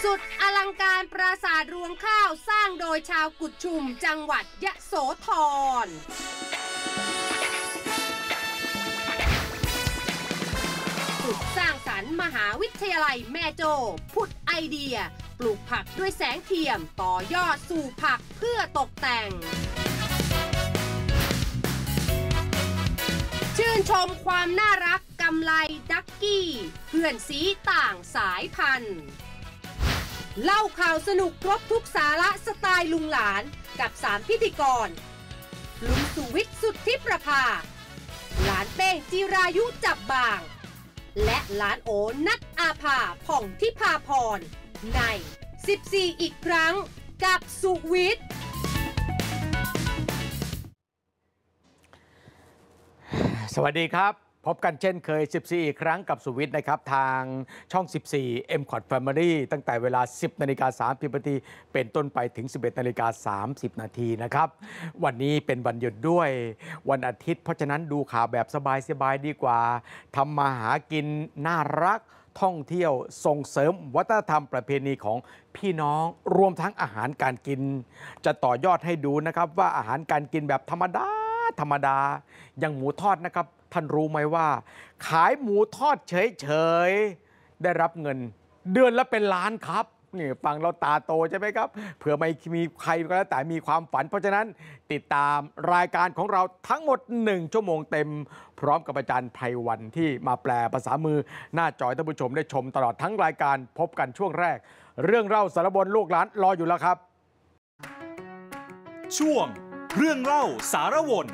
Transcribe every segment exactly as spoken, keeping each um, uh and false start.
สุดอลังการปราสาทรวงข้าวสร้างโดยชาวกุดชุมจังหวัดยโสธรสุดสร้างสรรค์มหาวิทยาลัยแม่โจ้ผุดไอเดียปลูกผักด้วยแสงเทียมต่อยอดสู่ผักเพื่อตกแต่งชื่นชมความน่ารักกำไลดักกี้เพื่อนสีต่างสายพันธุ์เล่าข่าวสนุกครบทุกสาระสไตล์ลุงหลานกับสามพิธีกรลุงสุวิทย์สุทธิประภาหลานเป้งจิรายุจับบางและหลานโอนัทอาภาผ่องทิพาพรในสิบสี่อีกครั้งกับสุวิทย์สวัสดีครับพบกันเช่นเคยสิบสี่อีกครั้งกับสุวิทย์นะครับทางช่องสิบสี่ เอ็ม คอท Family ตั้งแต่เวลา สิบนาฬิกาสามสิบนาทีเป็นต้นไปถึง สิบเอ็ดนาฬิกาสามสิบนาทีนะครับวันนี้เป็นวันหยุดด้วยวันอาทิตย์เพราะฉะนั้นดูข่าวแบบสบายๆดีกว่าทำมาหากินน่ารักท่องเที่ยวส่งเสริมวัฒนธรรมประเพณีของพี่น้องรวมทั้งอาหารการกินจะต่อยอดให้ดูนะครับว่าอาหารการกินแบบธรรมดาธรรมดาอย่างหมูทอดนะครับท่านรู้ไหมว่าขายหมูทอดเฉยๆได้รับเงินเดือนละเป็นล้านครับนี่ฟังเราตาโตใช่ไหมครับเผื่อไม่มีใครก็แล้วแต่มีความฝันเพราะฉะนั้นติดตามรายการของเราทั้งหมดหนึ่งชั่วโมงเต็มพร้อมกับอาจารย์ไพวันที่มาแปลภาษามือหน้าจอท่านผู้ชมได้ชมตลอดทั้งรายการพบกันช่วงแรกเรื่องเล่าสารบนลูกหลานรออยู่แล้วครับช่วงเรื่องเล่าสารวน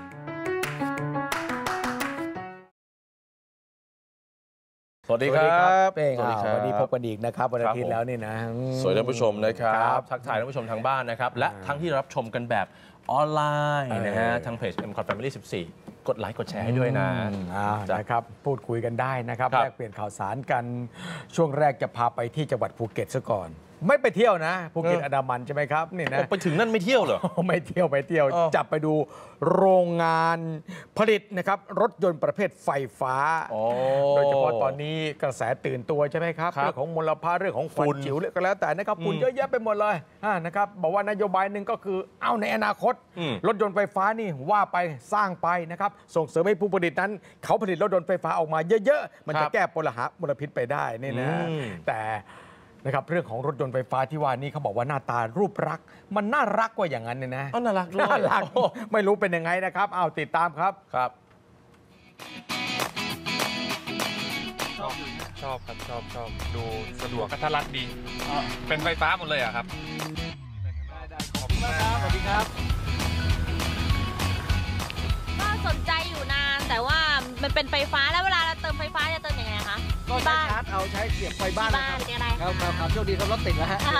สวัสดีครับเป้งสวัสดีครับวันนี้พบกันอีกนะครับวันอาทิตย์แล้วนี่นะสวัสดีท่านผู้ชมนะครับทักทายท่านผู้ชมทางบ้านนะครับและทั้งที่รับชมกันแบบออนไลน์นะฮะทางเพจ เอ็ม คอท Family สิบสี่กดไลค์กดแชร์ให้ด้วยนะนะครับพูดคุยกันได้นะครับแลกเปลี่ยนข่าวสารกันช่วงแรกจะพาไปที่จังหวัดภูเก็ตซะก่อนไม่ไปเที่ยวนะภูเก็ตอันดามันใช่ไหมครับนี่นะไปถึงนั่นไม่เที่ยวเหรอไม่เที่ยวไปเที่ยวจับไปดูโรงงานผลิตนะครับรถยนต์ประเภทไฟฟ้าโดยเฉพาะตอนนี้กระแสตื่นตัวใช่ไหมครับเรื่องของมลภาวะเรื่องของควันจิ๋วเรื่องก็แล้วแต่นะครับฝุ่นเยอะแยะไปหมดเลยนะครับบอกว่านโยบายหนึ่งก็คือเอาในอนาคตรถยนต์ไฟฟ้านี่ว่าไปสร้างไปนะครับส่งเสริมให้ผู้ผลิตนั้นเขาผลิตรถยนต์ไฟฟ้าออกมาเยอะๆมันจะแก้ปัญหามลพิษไปได้นี่นะแต่นะครับเรื่องของรถยนต์ไฟฟ้าที่ว่านี่เขาบอกว่าหน้าตารูปลักษณ์มันน่ารักกว่าอย่างนั้นเนี่ยนะน่ารักน่ารักไม่รู้เป็นยังไงนะครับเอาติดตามครับครับชอบชอบครับชอบชอบดูสะดวกกระทัดรัดดีเป็นไฟฟ้าหมดเลยอ่ะครับขอบคุณมากครับสวัสดีครับก็สนใจอยู่นานแต่ว่ามันเป็นไฟฟ้าแล้วเวลาเราเติมไฟฟ้าจะเติมยังไงคะก็ใช้ชาร์จเอาใช้เสียบไฟบ้านนะครับครับครับครับโชคดีครับรถติดแล้วฮะ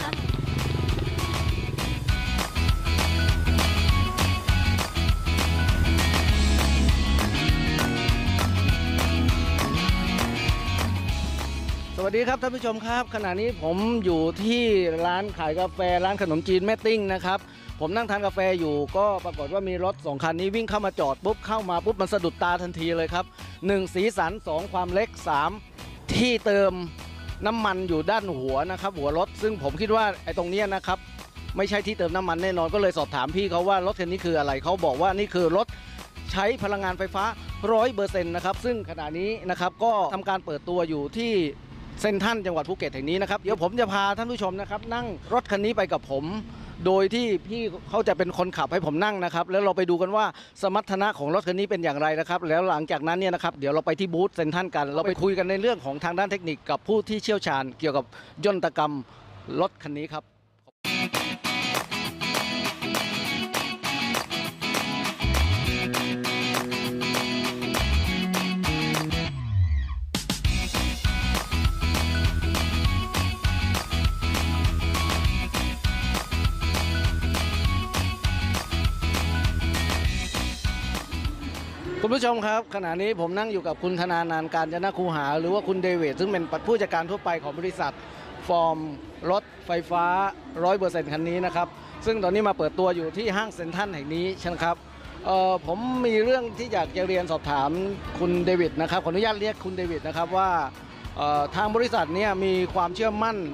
สวัสดีครับท่านผู้ชมครับขณะนี้ผมอยู่ที่ร้านขายกาแฟร้านขนมจีนแม่ติ้งนะครับผมนั่งทานกาแฟอยู่ก็ปรากฏว่ามีรถสองคันนี้วิ่งเข้ามาจอดปุ๊บเข้ามาปุ๊บมันสะดุดตาทันทีเลยครับหนึ่งสีสันสองความเล็กสามที่เติมน้ำมันอยู่ด้านหัวนะครับหัวรถซึ่งผมคิดว่าไอ้ตรงนี้นะครับไม่ใช่ที่เติมน้ำมันแน่นอนก็เลยสอบถามพี่เขาว่ารถคันนี้คืออะไรเขาบอกว่านี่คือรถใช้พลังงานไฟฟ้าร้อยเปอร์เซ็นต์นะครับซึ่งขณะนี้นะครับก็ทำการเปิดตัวอยู่ที่เซ็นทรัลจังหวัดภูเก็ตแห่งนี้นะครับเดี๋ยวผมจะพาท่านผู้ชมนะครับนั่งรถคันนี้ไปกับผมโดยที่พี่เขาจะเป็นคนขับให้ผมนั่งนะครับแล้วเราไปดูกันว่าสมรรถนะของรถคันนี้เป็นอย่างไรนะครับแล้วหลังจากนั้นเนี่ยนะครับเดี๋ยวเราไปที่บูธเซ็นทรัลกันเราไปคุยกันในเรื่องของทางด้านเทคนิคกับผู้ที่เชี่ยวชาญเกี่ยวกับยนตกรรมรถคันนี้ครับคุณผู้ชมครับขณะนี้ผมนั่งอยู่กับคุณธนานานท์ กาญจนคูหาหรือว่าคุณเดวิดซึ่งเป็นผู้จัดการทั่วไปของบริษัทฟอร์มรถไฟฟ้า ร้อยเปอร์เซ็นต์ คันนี้นะครับซึ่งตอนนี้มาเปิดตัวอยู่ที่ห้างเซ็นทรัลแห่งนี้ใช่ไหมครับผมมีเรื่องที่อยากจะเรียนสอบถามคุณเดวิดนะครับขออนุญาตเรียกคุณเดวิดนะครับว่าทางบริษัทเนี่ยมีความเชื่อมั่น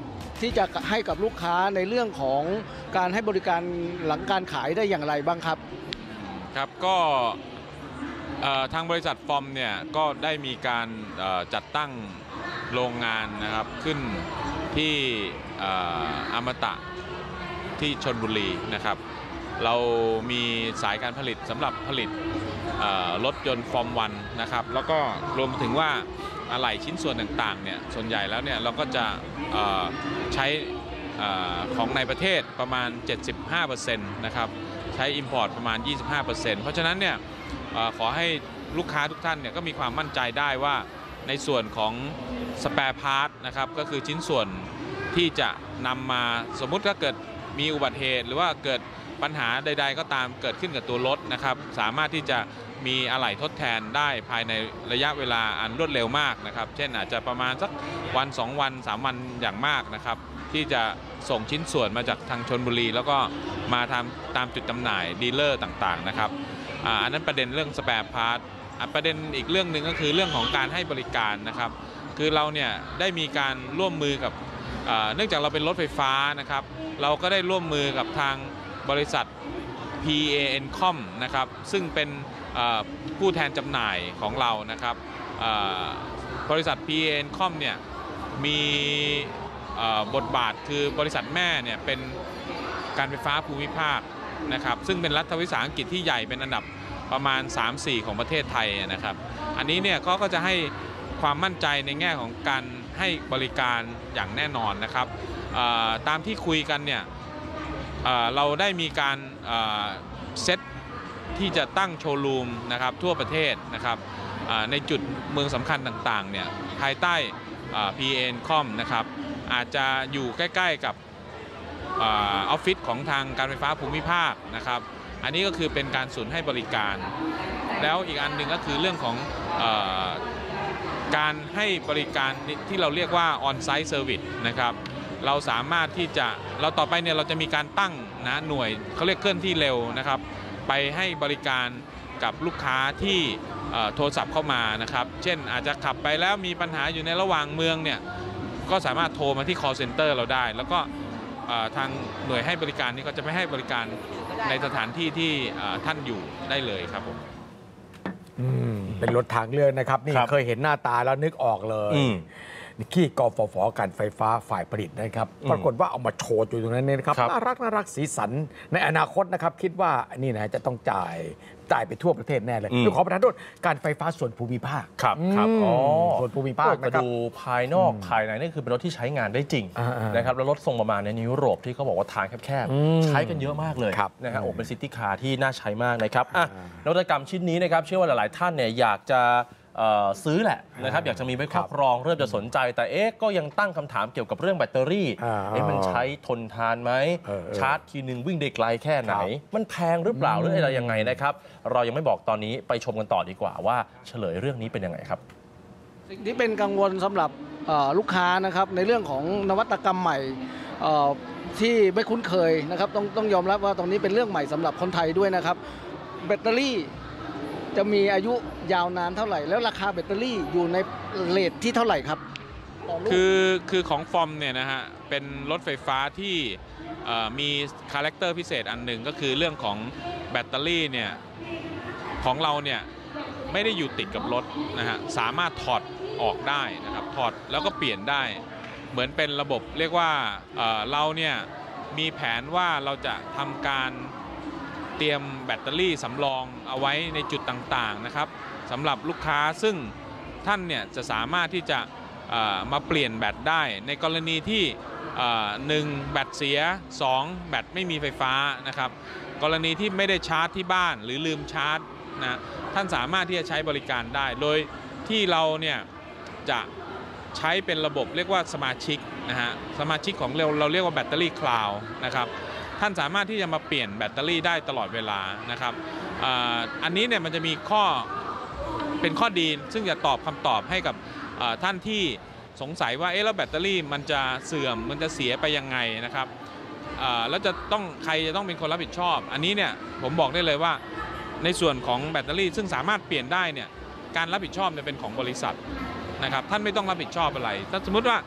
ที่จะให้กับลูกค้าในเรื่องของการให้บริการหลังการขายได้อย่างไรบ้างครับครับก็ทางบริษัทฟอร์มเนี่ยก็ได้มีการจัดตั้งโรงงานนะครับขึ้นที่อมตะที่ชลบุรีนะครับเรามีสายการผลิตสำหรับผลิตรถยนต์ฟอร์มวันนะครับแล้วก็รวมถึงว่าอะไหล่ชิ้นส่วนต่างๆเนี่ยส่วนใหญ่แล้วเนี่ยเราก็จะใช้ของในประเทศประมาณ เจ็ดสิบห้าเปอร์เซ็นต์ นะครับใช้ Import ประมาณ ยี่สิบห้าเปอร์เซ็นต์ เพราะฉะนั้นเนี่ยขอให้ลูกค้าทุกท่านเนี่ยก็มีความมั่นใจได้ว่าในส่วนของ Spare Part นะครับก็คือชิ้นส่วนที่จะนำมาสมมุติถ้าเกิดมีอุบัติเหตุหรือว่าเกิดปัญหาใดๆก็ตามเกิดขึ้นกับตัวรถนะครับสามารถที่จะมีอะไหล่ทดแทนได้ภายในระยะเวลาอันรวดเร็วมากนะครับเช่นอาจจะประมาณสักวันสองวันสามวันอย่างมากนะครับที่จะส่งชิ้นส่วนมาจากทางชลบุรีแล้วก็มาทำตามจุดจำหน่ายดีลเลอร์ต่างๆนะครับอันนั้นประเด็นเรื่องสแปร์พาร์ทประเด็นอีกเรื่องหนึ่งก็คือเรื่องของการให้บริการนะครับคือเราเนี่ยได้มีการร่วมมือกับเนื่องจากเราเป็นรถไฟฟ้านะครับเราก็ได้ร่วมมือกับทางบริษัท พี เอ เอ็น คอม นะครับซึ่งเป็นผู้แทนจำหน่ายของเรานะครับบริษัท พี เอ เอ็น คอม เนี่ยมีบทบาทคือบริษัทแม่เนี่ยเป็นการไฟฟ้าภูมิภาคนะครับซึ่งเป็นรัฐวิสาหกิจที่ใหญ่เป็นอันดับประมาณ สามสี่ ของประเทศไทยนะครับอันนี้เนี่ยก็จะให้ความมั่นใจในแง่ของการให้บริการอย่างแน่นอนนะครับตามที่คุยกันเนี่ยเราได้มีการเซตที่จะตั้งโชว์รูมนะครับทั่วประเทศนะครับในจุดเมืองสำคัญต่างๆเนี่ยภายใต้ พี เอ เอ็น คอม นะครับอาจจะอยู่ใกล้ๆกับออฟฟิศของทางการไฟฟ้าภูมิภาคนะครับอันนี้ก็คือเป็นการศูนย์ให้บริการแล้วอีกอันหนึ่งก็คือเรื่องของเอ่อการให้บริการที่เราเรียกว่า On-site Service นะครับเราสามารถที่จะเราต่อไปเนี่ยเราจะมีการตั้งนะหน่วยเขาเรียกเคลื่อนที่เร็วนะครับไปให้บริการกับลูกค้าที่โทรศัพท์เข้ามานะครับเช่นอาจจะขับไปแล้วมีปัญหาอยู่ในระหว่างเมืองเนี่ยก็สามารถโทรมาที่ call center เราได้แล้วก็ทางหน่วยให้บริการนี้ก็จะไม่ให้บริการในสถานที่ที่ท่านอยู่ได้เลยครับผมเป็นรถทางเลือกนะครับนี่เคยเห็นหน้าตาแล้วนึกออกเลยที่กฟผ.การไฟฟ้าฝ่ายผลิตนะครับปรากฏว่าเอามาโชว์อยู่ตรงนั้นเนี่ยนะครับน่ารักน่ารักสีสันในอนาคตนะครับคิดว่านี่นะจะต้องจ่ายจ่ายไปทั่วประเทศแน่เลยขอประทานโทษการไฟฟ้าส่วนภูมิภาคครับครับอ๋อส่วนภูมิภาคนะครับดูภายนอกภายในนี่คือเป็นรถที่ใช้งานได้จริงนะครับแล้วรถทรงประมาณในยุโรปที่เขาบอกว่าทางแคบๆใช้กันเยอะมากเลยนะครับโอ้เป็นซิตี้คาร์ที่น่าใช้มากนะครับนวัตกรรมชิ้นนี้นะครับเชื่อว่าหลายๆท่านเนี่ยอยากจะซื้อแหละนะครับอยากจะมีไว้ครอบครองเริ่มจะสนใจแต่เอ๊ะก็ยังตั้งคำถามเกี่ยวกับเรื่องแบตเตอรี่เอ๊ะมันใช้ทนทานไหมชาร์จทีนึงวิ่งได้ไกลแค่ไหนมันแพงหรือเปล่าหรืออะไรยังไงนะครับเรายังไม่บอกตอนนี้ไปชมกันต่อดีกว่าว่าเฉลยเรื่องนี้เป็นยังไงครับสิ่งที่เป็นกังวลสำหรับลูกค้านะครับในเรื่องของนวัตกรรมใหม่ที่ไม่คุ้นเคยนะครับต้องต้องยอมรับว่าตรงนี้เป็นเรื่องใหม่สำหรับคนไทยด้วยนะครับแบตเตอรี่จะมีอายุยาวนานเท่าไหร่แล้วราคาแบตเตอรี่อยู่ในเรทที่เท่าไหร่ครับคือคือของฟอร์มเนี่ยนะฮะเป็นรถไฟฟ้าที่มีคาแรคเตอร์พิเศษอันหนึ่งก็คือเรื่องของแบตเตอรี่เนี่ยของเราเนี่ยไม่ได้อยู่ติดกับรถนะฮะสามารถถอดออกได้นะครับถอดแล้วก็เปลี่ยนได้เหมือนเป็นระบบเรียกว่าเราเนี่ยมีแผนว่าเราจะทำการเตรียมแบตเตอรี่สำรองเอาไว้ในจุดต่างๆนะครับสำหรับลูกค้าซึ่งท่านเนี่ยจะสามารถที่จะมาเปลี่ยนแบตได้ในกรณีที่หนึ่งแบตเสียสองแบตไม่มีไฟฟ้านะครับกรณีที่ไม่ได้ชาร์จที่บ้านหรือลืมชาร์จนะท่านสามารถที่จะใช้บริการได้โดยที่เราเนี่ยจะใช้เป็นระบบเรียกว่าสมาชิกนะฮะสมาชิกของเราเราเรียกว่าแบตเตอรี่คลาวด์นะครับท่านสามารถที่จะมาเปลี่ยนแบตเตอรี่ได้ตลอดเวลานะครับอันนี้เนี่ยมันจะมีข้อเป็นข้อดีซึ่งจะตอบคำตอบให้กับท่านที่สงสัยว่าเอ๊ะแล้วแบตเตอรี่มันจะเสื่อมมันจะเสียไปยังไงนะครับแล้วจะต้องใครจะต้องเป็นคนรับผิดชอบอันนี้เนี่ยผมบอกได้เลยว่าในส่วนของแบตเตอรี่ซึ่งสามารถเปลี่ยนได้เนี่ยการรับผิดชอบเนี่ยเป็นของบริษัทนะครับท่านไม่ต้องรับผิดชอบอะไรถ้าสมมติว่า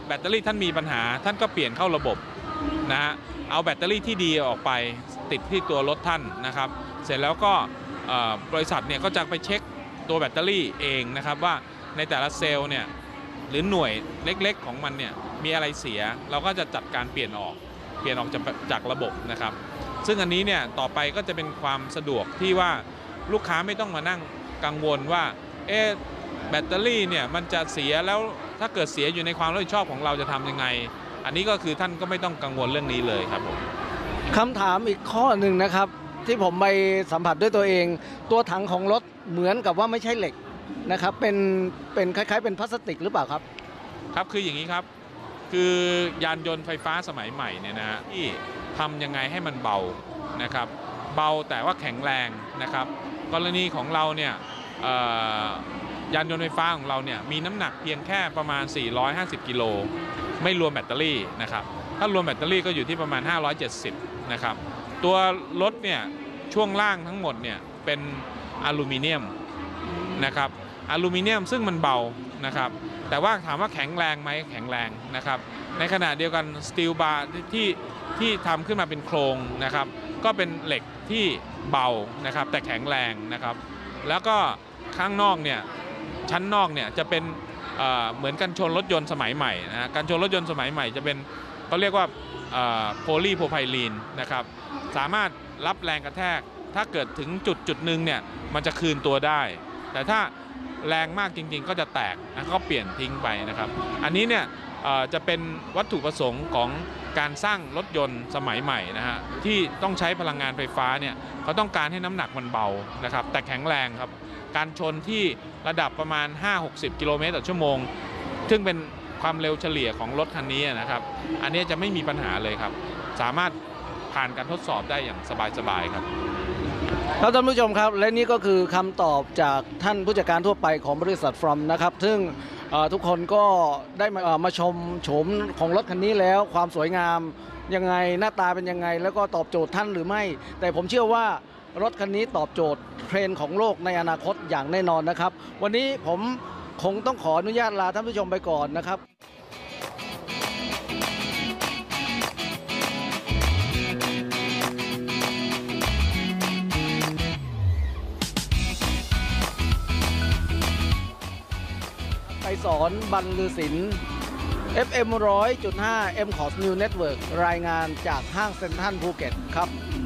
แบตเตอรี่ท่านมีปัญหาท่านก็เปลี่ยนเข้าระบบนะฮะเอาแบตเตอรี่ที่ดีออกไปติดที่ตัวรถท่านนะครับเสร็จแล้วก็บริษัทเนี่ยก็จะไปเช็คตัวแบตเตอรี่เองนะครับว่าในแต่ละเซลล์เนี่ยหรือหน่วยเล็กๆของมันเนี่ยมีอะไรเสียเราก็จะจัดการเปลี่ยนออกเปลี่ยนออกจากจากระบบนะครับซึ่งอันนี้เนี่ยต่อไปก็จะเป็นความสะดวกที่ว่าลูกค้าไม่ต้องมานั่งกังวลว่าเอ๊ะแบตเตอรี่เนี่ยมันจะเสียแล้วถ้าเกิดเสียอยู่ในความรับผิดชอบของเราจะทำยังไงอันนี้ก็คือท่านก็ไม่ต้องกังวลเรื่องนี้เลยครับผมคำถามอีกข้อหนึ่งนะครับที่ผมไปสัมผัสด้วยตัวเองตัวถังของรถเหมือนกับว่าไม่ใช่เหล็กนะครับเป็นเป็นคล้ายๆเป็นพลาสติกหรือเปล่าครับครับคืออย่างนี้ครับคือยานยนต์ไฟฟ้าสมัยใหม่เนี่ยนะฮะที่ทำยังไงให้มันเบานะครับเบาแต่ว่าแข็งแรงนะครับกรณีของเราเนี่ยยานยนต์ไฟฟ้าของเราเนี่ยมีน้ำหนักเพียงแค่ประมาณสี่ร้อยห้าสิบกิโลไม่รวมแบตเตอรี่นะครับถ้ารวมแบตเตอรี่ก็อยู่ที่ประมาณห้าร้อยเจ็ดสิบนะครับตัวรถเนี่ยช่วงล่างทั้งหมดเนี่ยเป็นอลูมิเนียมนะครับอลูมิเนียมซึ่งมันเบานะครับแต่ว่าถามว่าแข็งแรงไหมแข็งแรงนะครับในขณะเดียวกันสตีลบาร์ที่ที่ทำขึ้นมาเป็นโครงนะครับก็เป็นเหล็กที่เบานะครับแต่แข็งแรงนะครับแล้วก็ข้างนอกเนี่ยชั้นนอกเนี่ยจะเป็นเหมือนกันชนรถยนต์สมัยใหม่นะกันชนรถยนต์สมัยใหม่จะเป็นเขาเรียกว่าโพลีโพรไพลีนนะครับสามารถรับแรงกระแทกถ้าเกิดถึงจุดจุดหนึ่งเนี่ยมันจะคืนตัวได้แต่ถ้าแรงมากจริงๆก็จะแตกนะก็เปลี่ยนทิ้งไปนะครับอันนี้เนี่ยจะเป็นวัตถุประสงค์ของการสร้างรถยนต์สมัยใหม่นะฮะที่ต้องใช้พลังงานไฟฟ้าเนี่ยเขาต้องการให้น้ำหนักมันเบานะครับแต่แข็งแรงครับการชนที่ระดับประมาณ ห้าหกสิบ กิโลเมตรต่อชั่วโมงซึ่งเป็นความเร็วเฉลี่ยของรถคันนี้นะครับอันนี้จะไม่มีปัญหาเลยครับสามารถผ่านการทดสอบได้อย่างสบายๆครับครับท่านผู้ชมครับและนี่ก็คือคำตอบจากท่านผู้จัดการทั่วไปของบริษัทฟรอมนะครับซึ่งทุกคนก็ได้มามาชมโฉมของรถคันนี้แล้วความสวยงามยังไงหน้าตาเป็นยังไงแล้วก็ตอบโจทย์ท่านหรือไม่แต่ผมเชื่อว่ารถคันนี้ตอบโจทย์เทรนด์ของโลกในอนาคตอย่างแน่นอนนะครับวันนี้ผมคงต้องขออนุญาตลาท่านผู้ชมไปก่อนนะครับไปสอนบรรลือศิลป์ เอฟ เอ็ม หนึ่งร้อยจุดห้า เอ็ม คอร์ส News Network รายงานจากห้างเซ็นทรัลภูเก็ตครับ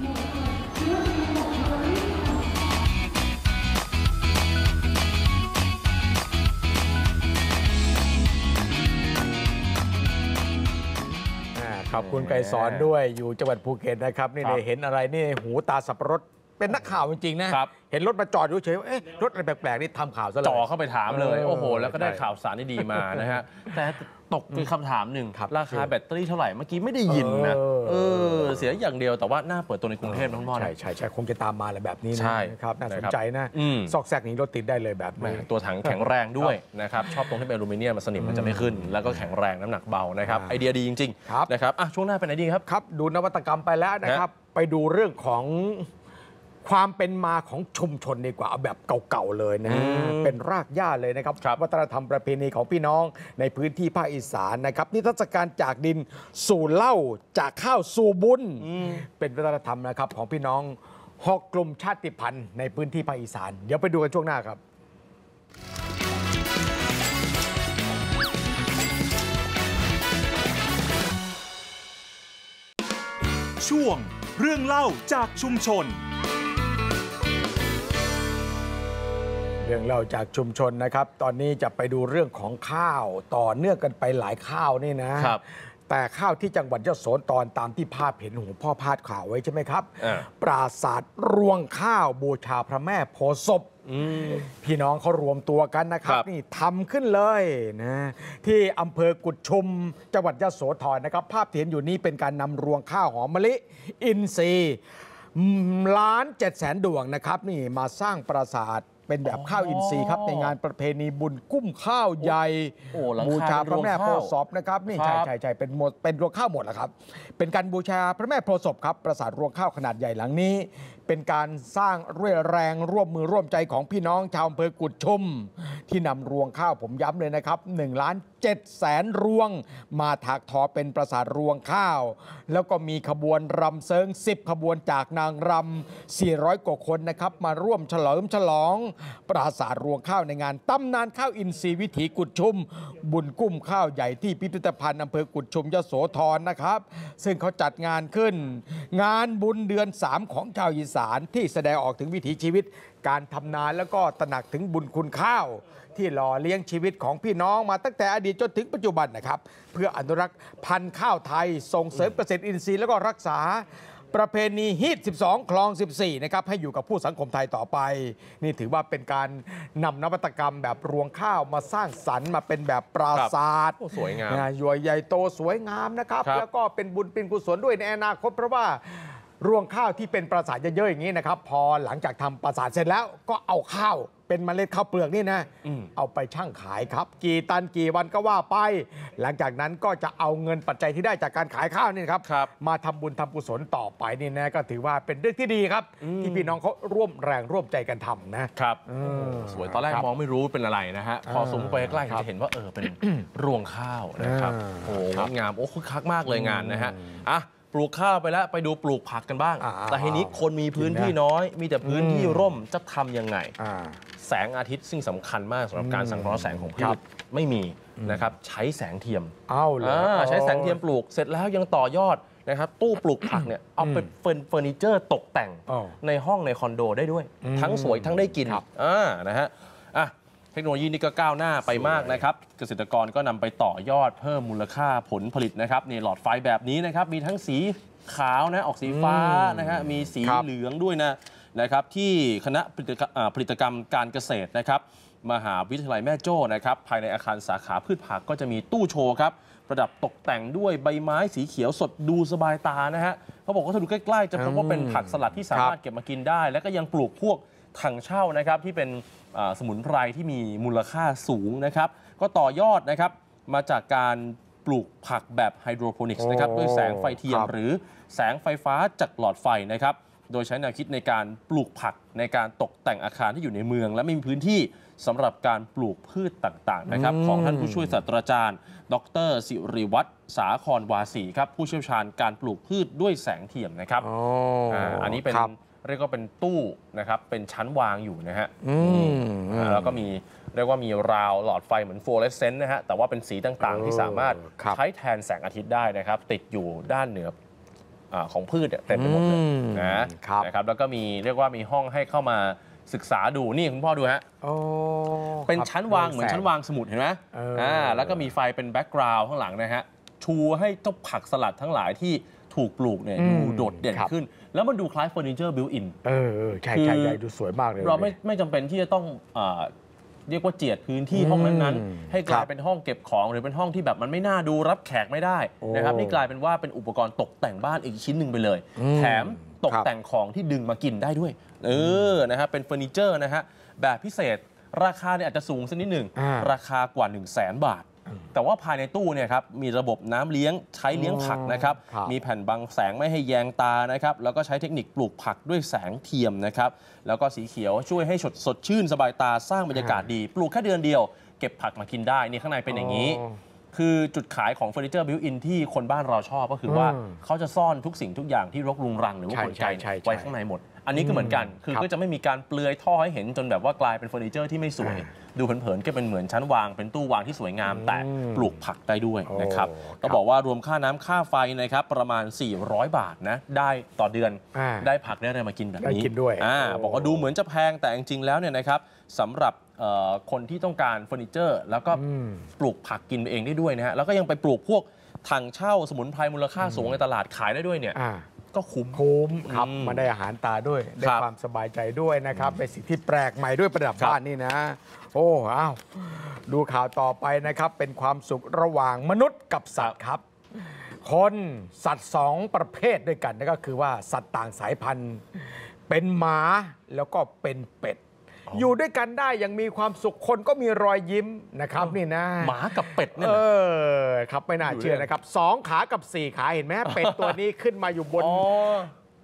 ขอบคุณไกรสอนด้วยอยู่จังหวัดภูเก็ตนะครับนี่เลยเห็นอะไรนี่หูตาสับปะรดเป็นนักข่าวจริงๆนะเห็นรถมาจอดอยู่เฉยเอ๊ะรถอะไรแปลกๆนี่ทำข่าวซะเลยจ่อเข้าไปถามเลยโอ้โหแล้วก็ได้ข่าวสารที่ดีมานะฮะแต่ตกเป็นคำถามหนึ่งราคาแบตเตอรี่เท่าไหร่เมื่อกี้ไม่ได้ยินนะเออเสียอย่างเดียวแต่ว่าน่าเปิดตัวในกรุงเทพน้องบอลใช่ใช่ใช่คงจะตามมาอะไรแบบนี้นะครับน่าสนใจนะซอกแซกนี้รถติดได้เลยแบบนี้ตัวถังแข็งแรงด้วยนะครับชอบตรงที่เป็นอลูมิเนียมมันสนิมมันจะไม่ขึ้นแล้วก็แข็งแรงน้ำหนักเบานะครับไอเดียดีจริงๆนะครับช่วงหน้าเป็นไอเดียครับครับดูนวัตกรรมไปแล้วนะครับไปดูเรื่องของความเป็นมาของชุมชนดีกว่าเอาแบบเก่าๆเลยนะเป็นรากหญ้าเลยนะครับวัฒนธรรมประเพณีของพี่น้องในพื้นที่ภาคอีสานนะครับนิทรรศการจากดินสู่เหล้าจากข้าวสู่บุญเป็นวัฒนธรรมนะครับของพี่น้องหกกลุ่มชาติพันธุ์ในพื้นที่ภาคอีสานเดี๋ยวไปดูกันช่วงหน้าครับช่วงเรื่องเล่าจากชุมชนเรื่องเล่าจากชุมชนนะครับตอนนี้จะไปดูเรื่องของข้าวต่อเนื่องกันไปหลายข้าวนี่นะครับแต่ข้าวที่จังหวัดยโสธรตามที่ภาพเห็นหูพ่อพาดข่าวไว้ใช่ไหมครับปราสาทรวงข้าวบูชาพระแม่โพธิ์ศพพี่น้องเขารวมตัวกันนะครับนี่ทำขึ้นเลยนะที่อำเภอกุดชุมจังหวัดยโสธรนะครับภาพที่เห็นอยู่นี้เป็นการนำรวงข้าวหอมมะลิอินทรีย์ล้านเจ็ดแสนดวงนะครับนี่มาสร้างปราสาทเป็นแบบข้าวอินทรีย์ครับในงานประเพณีบุญกุ้มข้าวใหญ่บูชาพระแม่โพธิ์ศพนะครับนี่ใช่ใช่ใช่เป็นหมดเป็นรวงข้าวหมดแล้วครับเป็นการบูชาพระแม่โพธิ์ศพครับปราสาทรวงข้าวขนาดใหญ่หลังนี้เป็นการสร้างเรื่อยแรงร่วมมือร่วมใจของพี่น้องชาวอำเภอกุดชุมที่นำรวงข้าวผมย้ำเลยนะครับหนึ่งล้านเจ็ดแสนรวงมาถักทอเป็นปราสาทรวงข้าวแล้วก็มีขบวนรำเซิงสิบขบวนจากนางรำสี่ร้อยกว่าคนนะครับมาร่วมเฉลิมฉลองปราสาทรวงข้าวในงานตำนานข้าวอินทรีย์วิถีกุดชุมบุญกุ้มข้าวใหญ่ที่พิพิธภัณฑ์อำเภอกุดชุมยโสธรนะครับซึ่งเขาจัดงานขึ้นงานบุญเดือนสามของชาวอีสานที่แสดงออกถึงวิถีชีวิตการทำนาแล้วก็ตระหนักถึงบุญคุณข้าวที่หล่อเลี้ยงชีวิตของพี่น้องมาตั้งแต่อดีตจนถึงปัจจุบันนะครับเพื่ออนุรักษ์พันธุ์ข้าวไทยส่งเสริมเกษตรอินทรีย์แล้วก็รักษาประเพณีฮีทสิบสองคลองสิบสี่นะครับให้อยู่กับผู้สังคมไทยต่อไปนี่ถือว่าเป็นการนำนวัตกรรมแบบรวงข้าวมาสร้างสรรค์มาเป็นแบบปราสาทสวยงามยั่วใหญ่โตสวยงามนะครับแล้วก็เป็นบุญเป็นกุศลด้วยในอนาคตเพราะว่ารวงข้าวที่เป็นปราสาทเยอะๆอย่างนี้นะครับพอหลังจากทำปราสาทเสร็จแล้วก็เอาข้าวเป็นเมล็ดข้าวเปลือกนี่นะเอาไปชั่งขายครับกี่ตันกี่วันก็ว่าไปหลังจากนั้นก็จะเอาเงินปัจจัยที่ได้จากการขายข้าวนี่ครับมาทำบุญทำกุศลต่อไปนี่นะก็ถือว่าเป็นเรื่องที่ดีครับที่พี่น้องเขาร่วมแรงร่วมใจกันทำนะครับสวยตอนแรกมองไม่รู้เป็นอะไรนะฮะพอสูงไปใกล้จะเห็นว่าเออเป็นรวงข้าวนะครับโอ้งดงามโอ้คึกคักมากเลยงานนะฮะอ่ะปลูกข้าวไปแล้วไปดูปลูกผักกันบ้างแต่ทีนี้คนมีพื้นที่น้อยมีแต่พื้นที่ร่มจะทำยังไงแสงอาทิตย์ซึ่งสำคัญมากสำหรับการสังเคราะห์แสงของพืชไม่มีนะครับใช้แสงเทียมเอาเลยใช้แสงเทียมปลูกเสร็จแล้วยังต่อยอดนะครับตู้ปลูกผักเนี่ยเอาไปเป็นเฟอร์นิเจอร์ตกแต่งในห้องในคอนโดได้ด้วยทั้งสวยทั้งได้กินอ่านะฮะอ่ะเทคโนโลยีนี้ก็ก้าวหน้าไปมากนะครับเกษตรกรก็นำไปต่อยอดเพิ่มมูลค่าผลผลิตนะครับนี่หลอดไฟแบบนี้นะครับมีทั้งสีขาวนะออกสีฟ้านะฮะมีสีเหลืองด้วยนะนะครับที่คณะผลิตกรรมการเกษตรนะครับมหาวิทยาลัยแม่โจ้นะครับภายในอาคารสาขาพืชผักก็จะมีตู้โชว์ครับประดับตกแต่งด้วยใบไม้สีเขียวสดดูสบายตานะฮะเขาบอกว่าถ้าดูใกล้ๆจะพบว่าเป็นผักสลัดที่สามารถเก็บมากินได้แล้วก็ยังปลูกพวกถังเช่านะครับที่เป็นสมุนไพรที่มีมูลค่าสูงนะครับก็ต่อยอดนะครับมาจากการปลูกผักแบบไฮโดรโปนิกส์นะครับด้วยแสงไฟเทียมหรือแสงไฟฟ้าจากหลอดไฟนะครับโดยใช้แนวคิดในการปลูกผักในการตกแต่งอาคารที่อยู่ในเมืองและไม่มีพื้นที่สำหรับการปลูกพืชต่างๆนะครับของท่านผู้ช่วยศาสตราจารย์ดรสิริวัฒน์สาครวาสีครับผู้เชี่ยวชาญการปลูกพืชด้วยแสงเทียมนะครับ อ, อันนี้เป็นเรียกว่าเป็นตู้นะครับเป็นชั้นวางอยู่นะฮะแล้วก็มีเรียกว่ามีราวหลอดไฟเหมือนฟลูออเรสเซนต์นะฮะแต่ว่าเป็นสีต่างๆที่สามารถใช้แทนแสงอาทิตย์ได้นะครับติดอยู่ด้านเหนือของพืชเต็มไปหมดเลยนะนะครับแล้วก็มีเรียกว่ามีห้องให้เข้ามาศึกษาดูนี่คุณพ่อดูฮะเป็นชั้นวางเหมือนชั้นวางสมุดเห็นไหมอ่าแล้วก็มีไฟเป็นแบ็กกราวด์ข้างหลังนะฮะชูให้เจ้าผักสลัดทั้งหลายที่ถูกปลูกเนี่ยดูโดดเด่นขึ้นแล้วมันดูคล้ายเฟอร์นิเจอร์บิวอินเออใช่ใช่ใช่ดูสวยมากเลยเราไม่ไม่จำเป็นที่จะต้องเรียกว่าเจียดพื้นที่ห้องนั้นๆให้กลายเป็นห้องเก็บของหรือเป็นห้องที่แบบมันไม่น่าดูรับแขกไม่ได้นะครับนี่กลายเป็นว่าเป็นอุปกรณ์ตกแต่งบ้านอีกชิ้นหนึ่งไปเลยแถมตกแต่งของที่ดึงมากินได้ด้วยเออนะครับเป็นเฟอร์นิเจอร์นะฮะแบบพิเศษราคาเนี่ยอาจจะสูงสักนิดหนึ่งราคากว่า หนึ่งแสน บาทแต่ว่าภายในตู้เนี่ยครับมีระบบน้ำเลี้ยงใช้เลี้ยงผักนะครับมีแผ่นบังแสงไม่ให้แยงตานะครับแล้วก็ใช้เทคนิคปลูกผักด้วยแสงเทียมนะครับแล้วก็สีเขียวช่วยให้สดสดชื่นสบายตาสร้างบรรยากาศดีปลูกแค่เดือนเดียวเก็บผักมากินได้นี่ข้างในเป็นอย่างนี้คือจุดขายของเฟอร์นิเจอร์บิวอินที่คนบ้านเราชอบก็คือว่าเขาจะซ่อนทุกสิ่งทุกอย่างที่รกรุงรังหรือว่ากลไกไว้ข้างในหมดอันนี้ก็เหมือนกันคือก็จะไม่มีการเปลือยท่อให้เห็นจนแบบว่ากลายเป็นเฟอร์นิเจอร์ที่ไม่สวยดูเผินๆก็เป็นเหมือนชั้นวางเป็นตู้วางที่สวยงามแต่ปลูกผักได้ด้วยนะครับก็บอกว่ารวมค่าน้ำค่าไฟนะครับประมาณสี่ร้อยบาทนะได้ต่อเดือนได้ผักได้อะไรมากินแบบนี้กินด้วยบอกว่าดูเหมือนจะแพงแต่จริงๆแล้วเนี่ยนะครับสำหรับคนที่ต้องการเฟอร์นิเจอร์แล้วก็ปลูกผักกินเองได้ด้วยนะฮะแล้วก็ยังไปปลูกพวกถังเช่าสมุนไพรมูลค่าสูงในตลาดขายได้ด้วยเนี่ยก็คุ้มคุ้มครับมาได้อาหารตาด้วยได้ความสบายใจด้วยนะครับเป็นสิ่งที่แปลกใหม่ด้วยประดับบ้านนี่นะโอ้อ้าวดูข่าวต่อไปนะครับเป็นความสุขระหว่างมนุษย์กับสัตว์ครับคนสัตว์สองประเภทด้วยกันนั่นก็คือว่าสัตว์ต่างสายพันธุ์เป็นหมาแล้วก็เป็นเป็ดอยู่ด้วยกันได้อย่างมีความสุขคนก็มีรอยยิ้มนะครับนี่นะหมากับเป็ดเนี่ยเออครับไม่น่าเชื่อนะครับสองขากับสี่ขาเห็นไหมเป็ดตัวนี้ขึ้นมาอยู่บน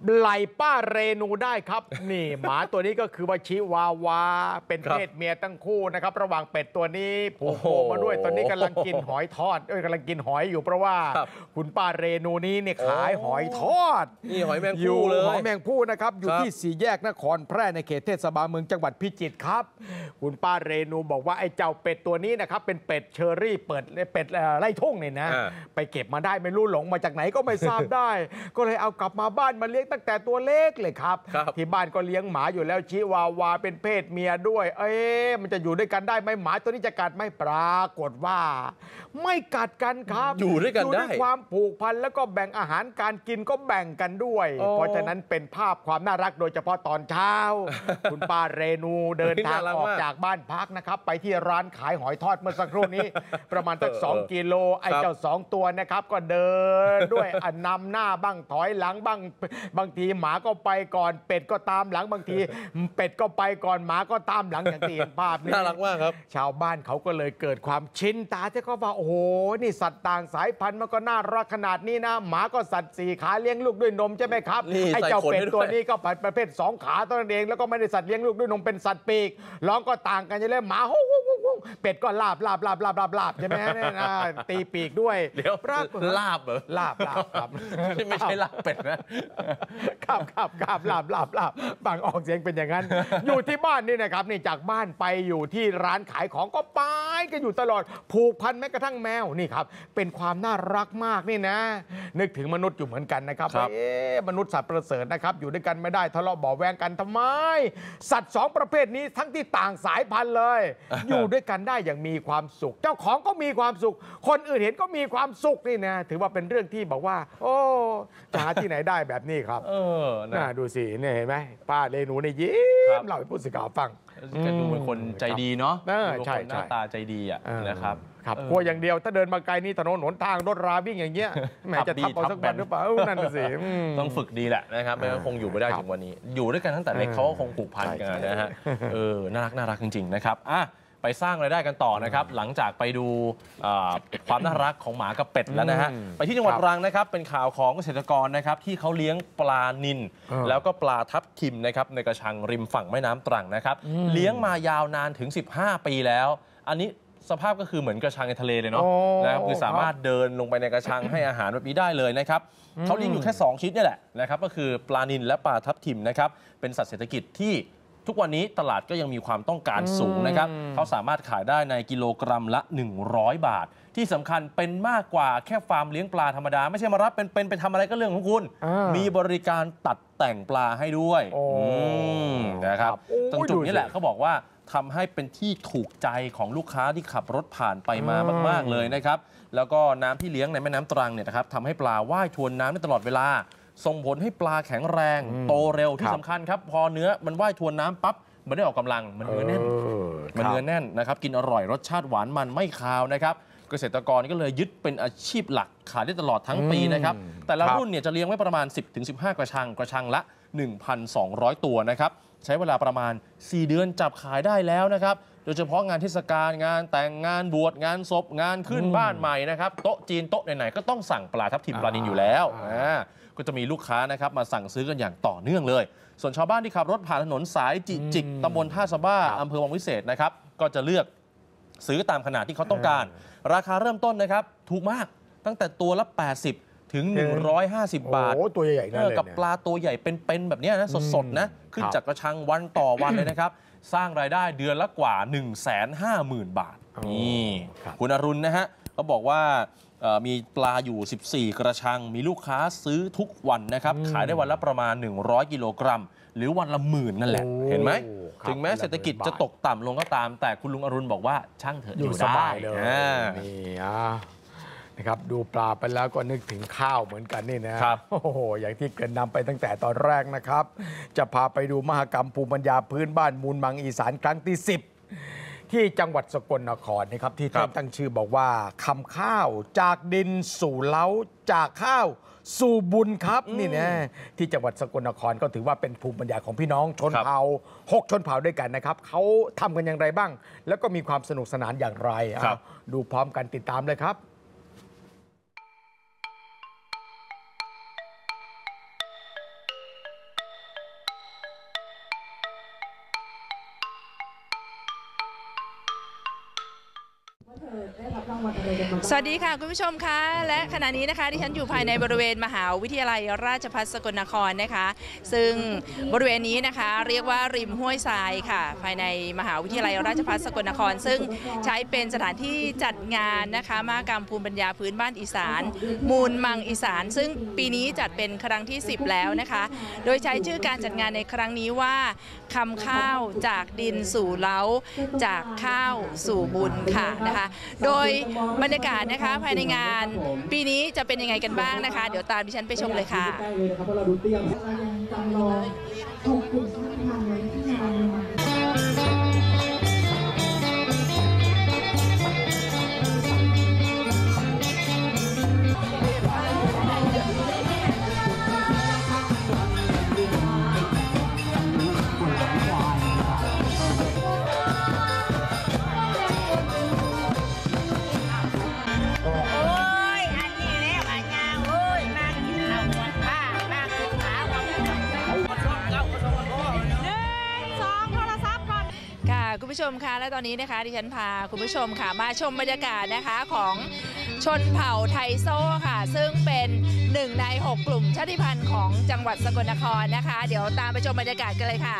ไหล่ป้าเรนูได้ครับนี่หมาตัวนี้ก็คือว่าชิวาวาเป็นเพศเมียทั้งคู่นะครับระหว่างเป็ดตัวนี้ผูกโบมาด้วยตอนนี้กำลังกินหอยทอดเอ้ยกำลังกินหอยอยู่เพราะว่าคุณป้าเรนูนี้เนี่ยขายหอยทอดนี่หอยแมงภู่เลยหอยแมงภู่นะครับอยู่ที่สี่แยกนครแพร่ในเขตเทศบาลเมืองจังหวัดพิจิตรครับคุณป้าเรนูบอกว่าไอ้เจ้าเป็ดตัวนี้นะครับเป็นเป็ดเชอรี่เปิดเป็ดไร่ทุ่งเนี่ยนะไปเก็บมาได้ไม่รู้หลงมาจากไหนก็ไม่ทราบได้ก็เลยเอากลับมาบ้านมาเลี้ยงตั้งแต่ตัวเล็กเลยครับที่บ้านก็เลี้ยงหมาอยู่แล้วชิวาวาเป็นเพศเมียด้วยเอ๊ะมันจะอยู่ด้วยกันได้ไหมหมาตัวนี้จะกัดไม่ปรากฏว่าไม่กัดกันครับอยู่ด้วยกันได้ความผูกพันแล้วก็แบ่งอาหารการกินก็แบ่งกันด้วยเพราะฉะนั้นเป็นภาพความน่ารักโดยเฉพาะตอนเช้าคุณป้าเรนูเดินทางออกจากบ้านพักนะครับไปที่ร้านขายหอยทอดเมื่อสักครู่นี้ประมาณสักสองกิโลไอ้เจ้าสองตัวนะครับก็เดินด้วยนำหน้าบ้างถอยหลังบ้างบางทีหมาก็ไปก่อนเป็ดก็ตามหลังบางทีเป็ดก็ไปก่อนหมาก็ตามหลังอย่างที่เห็นภาพนี้น่ารักมากครับชาวบ้านเขาก็เลยเกิดความชินตาที่เขาว่าโอ้โหนี่สัตว์ต่างสายพันธุ์มันก็น่ารักขนาดนี้นะหมาก็สัตว์สี่ขาเลี้ยงลูกด้วยนมใช่ไหมครับไอ้เจ้าเป็ดตัวนี้ก็ประเภทสองขาตัวเองแล้วก็ไม่ได้สัตว์เลี้ยงลูกด้วยนมเป็นสัตว์ปีกร้องก็ต่างกันใช่ไหมหมาฮู้ฮู้ฮู้เป็ดก็ลาบลาบลาบลาบลาบลาบใช่ไหมเนี่ยนะตีปีกด้วยเดี๋ยวลาบเหรอลาบลาบครับไม่ใช่ลาบเป็ดนะครับครับครับลาบลาบลาบบางออกเสียงเป็นอย่างนั้นอยู่ที่บ้านนี่นะครับนี่จากบ้านไปอยู่ที่ร้านขายของก็ไปกันอยู่ตลอดผูกพันแม้กระทั่งแมวนี่ครับเป็นความน่ารักมากนี่นะนึกถึงมนุษย์อยู่เหมือนกันนะครับเอ๊ะมนุษย์สัตว์ประเสริฐนะครับอยู่ด้วยกันไม่ได้ทะเลาะเบาะแวงกันทำไมสัตว์สองประเภทนี้ทั้งที่ต่างสายพันธุ์เลย อยู่ด้วยกันได้อย่างมีความสุขเจ้าของก็มีความสุขคนอื่นเห็นก็มีความสุขนี่นะถือว่าเป็นเรื่องที่บอกว่าโอ้จะหาที่ไหนได้แบบนี้ครับเออน่าดูสิเนี่ยเห็นไหมป้าเรนูเนี่ยยิ้มเล่าให้ผู้สื่อข่าวฟังก็ดูเป็นคนใจดีเนาะใช่หน้าตาใจดีอ่ะนะครับครับกลัวอย่างเดียวถ้าเดินมาไกลนี่ถนนหนทางรถราวิ่งอย่างเงี้ยแม่จะทับเอาสักวันหรือเปล่านั่นสิต้องฝึกดีแหละนะครับไม่งั้นคงอยู่ไม่ได้ถึงวันนี้อยู่ด้วยกันตั้งแต่เล็กเขาก็คงผูกพันกันนะฮะเออน่ารักน่ารักจริงๆนะครับอ่ะไปสร้างรายได้กันต่อนะครับหลังจากไปดูความน่ารักของหมากับเป็ดแล้วนะฮะไปที่จังหวัดตรังนะครับเป็นข่าวของเกษตรกรนะครับที่เขาเลี้ยงปลานิลแล้วก็ปลาทับทิมนะครับในกระชังริมฝั่งแม่น้ำตรังนะครับเลี้ยงมายาวนานถึงสิบห้าปีแล้วอันนี้สภาพก็คือเหมือนกระชังในทะเลเลยเนาะนะครับคือสามารถเดินลงไปในกระชังให้อาหารแบบนี้ได้เลยนะครับเขาเลี้ยงอยู่แค่สองชนิดนี่แหละนะครับก็คือปลานิลและปลาทับทิมนะครับเป็นสัตว์เศรษฐกิจที่ทุกวันนี้ตลาดก็ยังมีความต้องการสูงนะครับเขาสามารถขายได้ในกิโลกรัมละหนึ่งร้อยบาทที่สำคัญเป็นมากกว่าแค่ฟาร์มเลี้ยงปลาธรรมดาไม่ใช่มารับเป็นเป็นไปทำอะไรก็เรื่องของคุณมีบริการตัดแต่งปลาให้ด้วยนะครับตรงจุดนี้แหละเขาบอกว่าทำให้เป็นที่ถูกใจของลูกค้าที่ขับรถผ่านไปมามากๆเลยนะครับแล้วก็น้ำที่เลี้ยงในแม่น้ำตรังเนี่ยนะครับทำให้ปลาว่ายทวนน้ำได้ตลอดเวลาส่งผลให้ปลาแข็งแรงโตเร็วที่สำคัญครับพอเนื้อมันว่ายทวนน้ำปั๊บมันได้ออกกำลังมันเนื้อแน่นมันเนื้อแน่นนะครับกินอร่อยรสชาติหวานมันไม่คาวนะครับเกษตรกรก็เลยยึดเป็นอาชีพหลักขายได้ตลอดทั้งปีนะครับแต่ละรุ่นเนี่ยจะเลี้ยงไว้ประมาณ สิบถึงสิบห้า กระชังกระชังละ หนึ่งพันสองร้อย ตัวนะครับใช้เวลาประมาณสี่เดือนจับขายได้แล้วนะครับโดยเฉพาะงานเทศกาลงานแต่งงานบวชงานศพงานขึ้นบ้านใหม่นะครับโต๊ะจีนโต๊ะไหนๆก็ต้องสั่งปลาทับทิมปลานิลอยู่แล้วก็จะมีลูกค้านะครับมาสั่งซื้อกันอย่างต่อเนื่องเลยส่วนชาวบ้านที่ขับรถผ่านถนนสายจิจิกตำบลท่าสะบ้าอำเภอวังวิเศษนะครับก็จะเลือกซื้อตามขนาดที่เขาต้องการราคาเริ่มต้นนะครับถูกมากตั้งแต่ตัวละแปดสิบถึงหนึ่งร้อยห้าสิบบาทโอ้ตัวใหญ่ๆนั่นเลยกับปลาตัวใหญ่เป็นๆแบบนี้นะสดๆนะขึ้นจากกระชังวันต่อวันเลยนะครับสร้างรายได้เดือนละกว่า หนึ่งแสนห้าหมื่น บาทนี่คุณอรุณนะฮะเขาบอกว่ามีปลาอยู่สิบสี่กระชังมีลูกค้าซื้อทุกวันนะครับขายได้วันละประมาณหนึ่งร้อยกิโลกรัมหรือวันละหมื่นนั่นแหละเห็นไหมถึงแม้เศรษฐกิจจะตกต่ำลงก็ตามแต่คุณลุงอรุณบอกว่าช่างเถอะอยู่ได้เลยนี่อ่ะนะครับดูปลาไปแล้วก็นึกถึงข้าวเหมือนกันนี่นะครับโอ้โหอย่างที่เกริ่นนำไปตั้งแต่ตอนแรกนะครับจะพาไปดูมหกรรมภูมิปัญญาพื้นบ้านมูลมังอีสานครั้งที่สิบที่จังหวัดสกลนครนะครับที่ท่านตั้งชื่อบอกว่าคำข้าวจากดินสู่เล้าจากข้าวสู่บุญครับนี่นะที่จังหวัดสกลนครก็ถือว่าเป็นภูมิปัญญาของพี่น้องชนเผ่าหกชนเผ่าด้วยกันนะครับเขาทำกันอย่างไรบ้าง แล้วก็มีความสนุกสนานอย่างไรดูพร้อมกันติดตามเลยครับสวัสดีค่ะคุณผู้ชมคะและขณะนี้นะคะดิฉันอยู่ภายในบริเวณมหาวิทยาลัยราชภัฏสกลนครนะคะซึ่งบริเวณนี้นะคะเรียกว่าริมห้วยทรายค่ะภายในมหาวิทยาลัยราชภัฏสกลนครซึ่งใช้เป็นสถานที่จัดงานนะคะมหกรรมภูมิปัญญาพื้นบ้านอีสานมูลมังอีสานซึ่งปีนี้จัดเป็นครั้งที่สิบแล้วนะคะโดยใช้ชื่อการจัดงานในครั้งนี้ว่าคำข้าวจากดินสู่เล้าจากข้าวสู่บุญค่ะนะคะโดยบรรยากาศนะคะภายในงานปีนี้จะเป็นยังไงกันบ้างนะคะเดี๋ยวตามดิฉันไปชมเลยค่ะคุณผู้ชมคะและตอนนี้นะคะดิฉันพาคุณผู้ชมค่ะมาชมบรรยากาศนะคะของชนเผ่าไทโซ่ค่ะซึ่งเป็นหนึ่งในหกกลุ่มชาติพันธุ์ของจังหวัดสกลนครนะคะเดี๋ยวตามไปชมบรรยากาศกันเลยค่ะ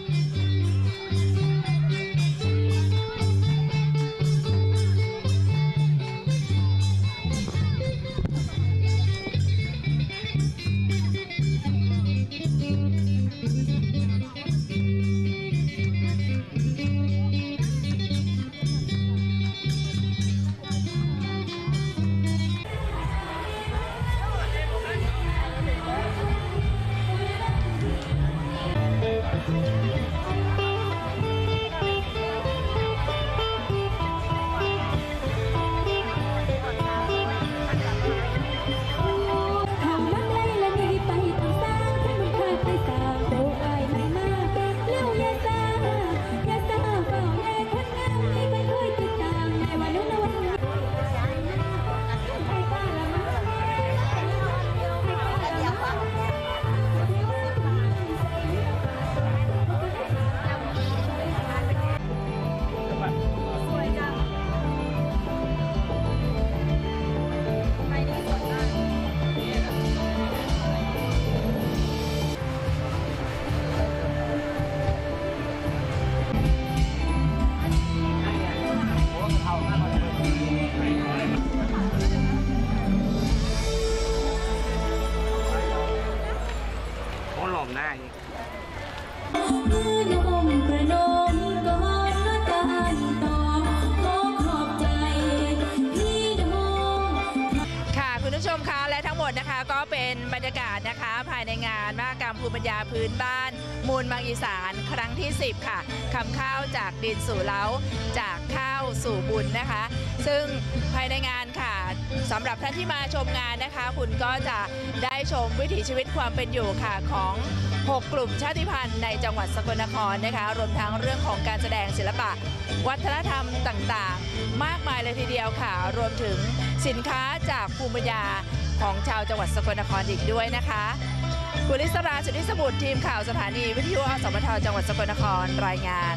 ก็เป็นบรรยากาศนะคะภายในงานมหกรรมภูมิปัญญาพื้นบ้านมูลมังอีสานครั้งที่สิบค่ะคำข้าวจากดินสู่เล้าจากข้าวสู่บุญนะคะซึ่งภายในงานค่ะสำหรับท่านที่มาชมงานนะคะคุณก็จะได้ชมวิถีชีวิตความเป็นอยู่ค่ะของหกกลุ่มชาติพันธุ์ในจังหวัดสกลนครนะคะรวมทั้งเรื่องของการแสดงศิลปะวัฒนธรรมต่างๆมากมายเลยทีเดียวค่ะรวมถึงสินค้าจากภูมิปัญญาของชาวจังหวัดสกลนครอีกด้วยนะคะกุลิศราสุทธิสมุทรทีมข่าวสถานีวิทยุอสมทจังหวัดสกลนครรายงาน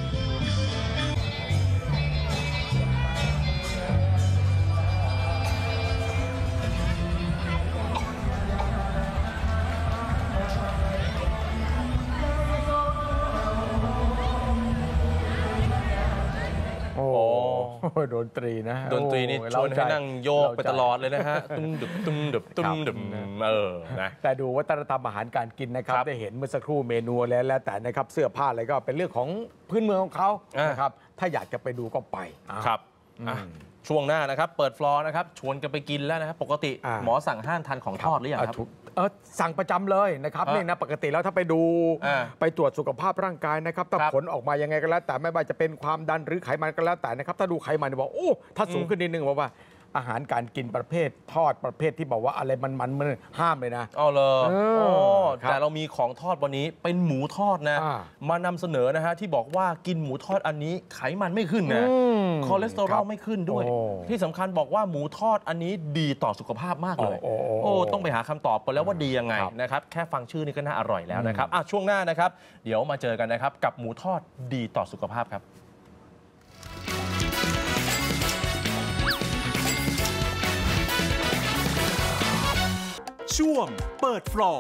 ดนตรีนะดนตรีนี่ชวนให้นั่งโยกไปตลอดเลยนะฮะตุ้มดึบตุ้มดึบตุ้มดึบเออนะแต่ดูวัฒนธรรมอาหารการกินนะครับได้เห็นเมื่อสักครู่เมนูแล้วแล้วแต่นะครับเสื้อผ้าอะไรก็เป็นเรื่องของพื้นเมืองของเขานะครับถ้าอยากจะไปดูก็ไปครับช่วงหน้านะครับเปิดฟลอร์นะครับชวนกันไปกินแล้วนะครับปกติหมอสั่งห้ามทานของทอดหรือยังครับเออสั่งประจำเลยนะครับนี่นะปกติแล้วถ้าไปดูไปตรวจสุขภาพร่างกายนะครับถ้าผลออกมายังไงก็แล้วแต่ไม่ว่าจะเป็นความดันหรือไขมันก็แล้วแต่นะครับถ้าดูไขมันบอกโอ้ถ้าสูงขึ้นนิดนึงบอกว่าอาหารการกินประเภททอดประเภทที่บอกว่าอะไรมันมันมันห้ามเลยนะอ๋อเลยแต่เรามีของทอดวันนี้เป็นหมูทอดนะมานำเสนอนะฮะที่บอกว่ากินหมูทอดอันนี้ไขมันไม่ขึ้นนะคอเลสเตอรอลไม่ขึ้นด้วยที่สำคัญบอกว่าหมูทอดอันนี้ดีต่อสุขภาพมากเลยโอ้ต้องไปหาคำตอบไปแล้วว่าดียังไงนะครับแค่ฟังชื่อนี่ก็น่าอร่อยแล้วนะครับอ่ะช่วงหน้านะครับเดี๋ยวมาเจอกันนะครับกับหมูทอดดีต่อสุขภาพครับช่วงเปิดฟลอร์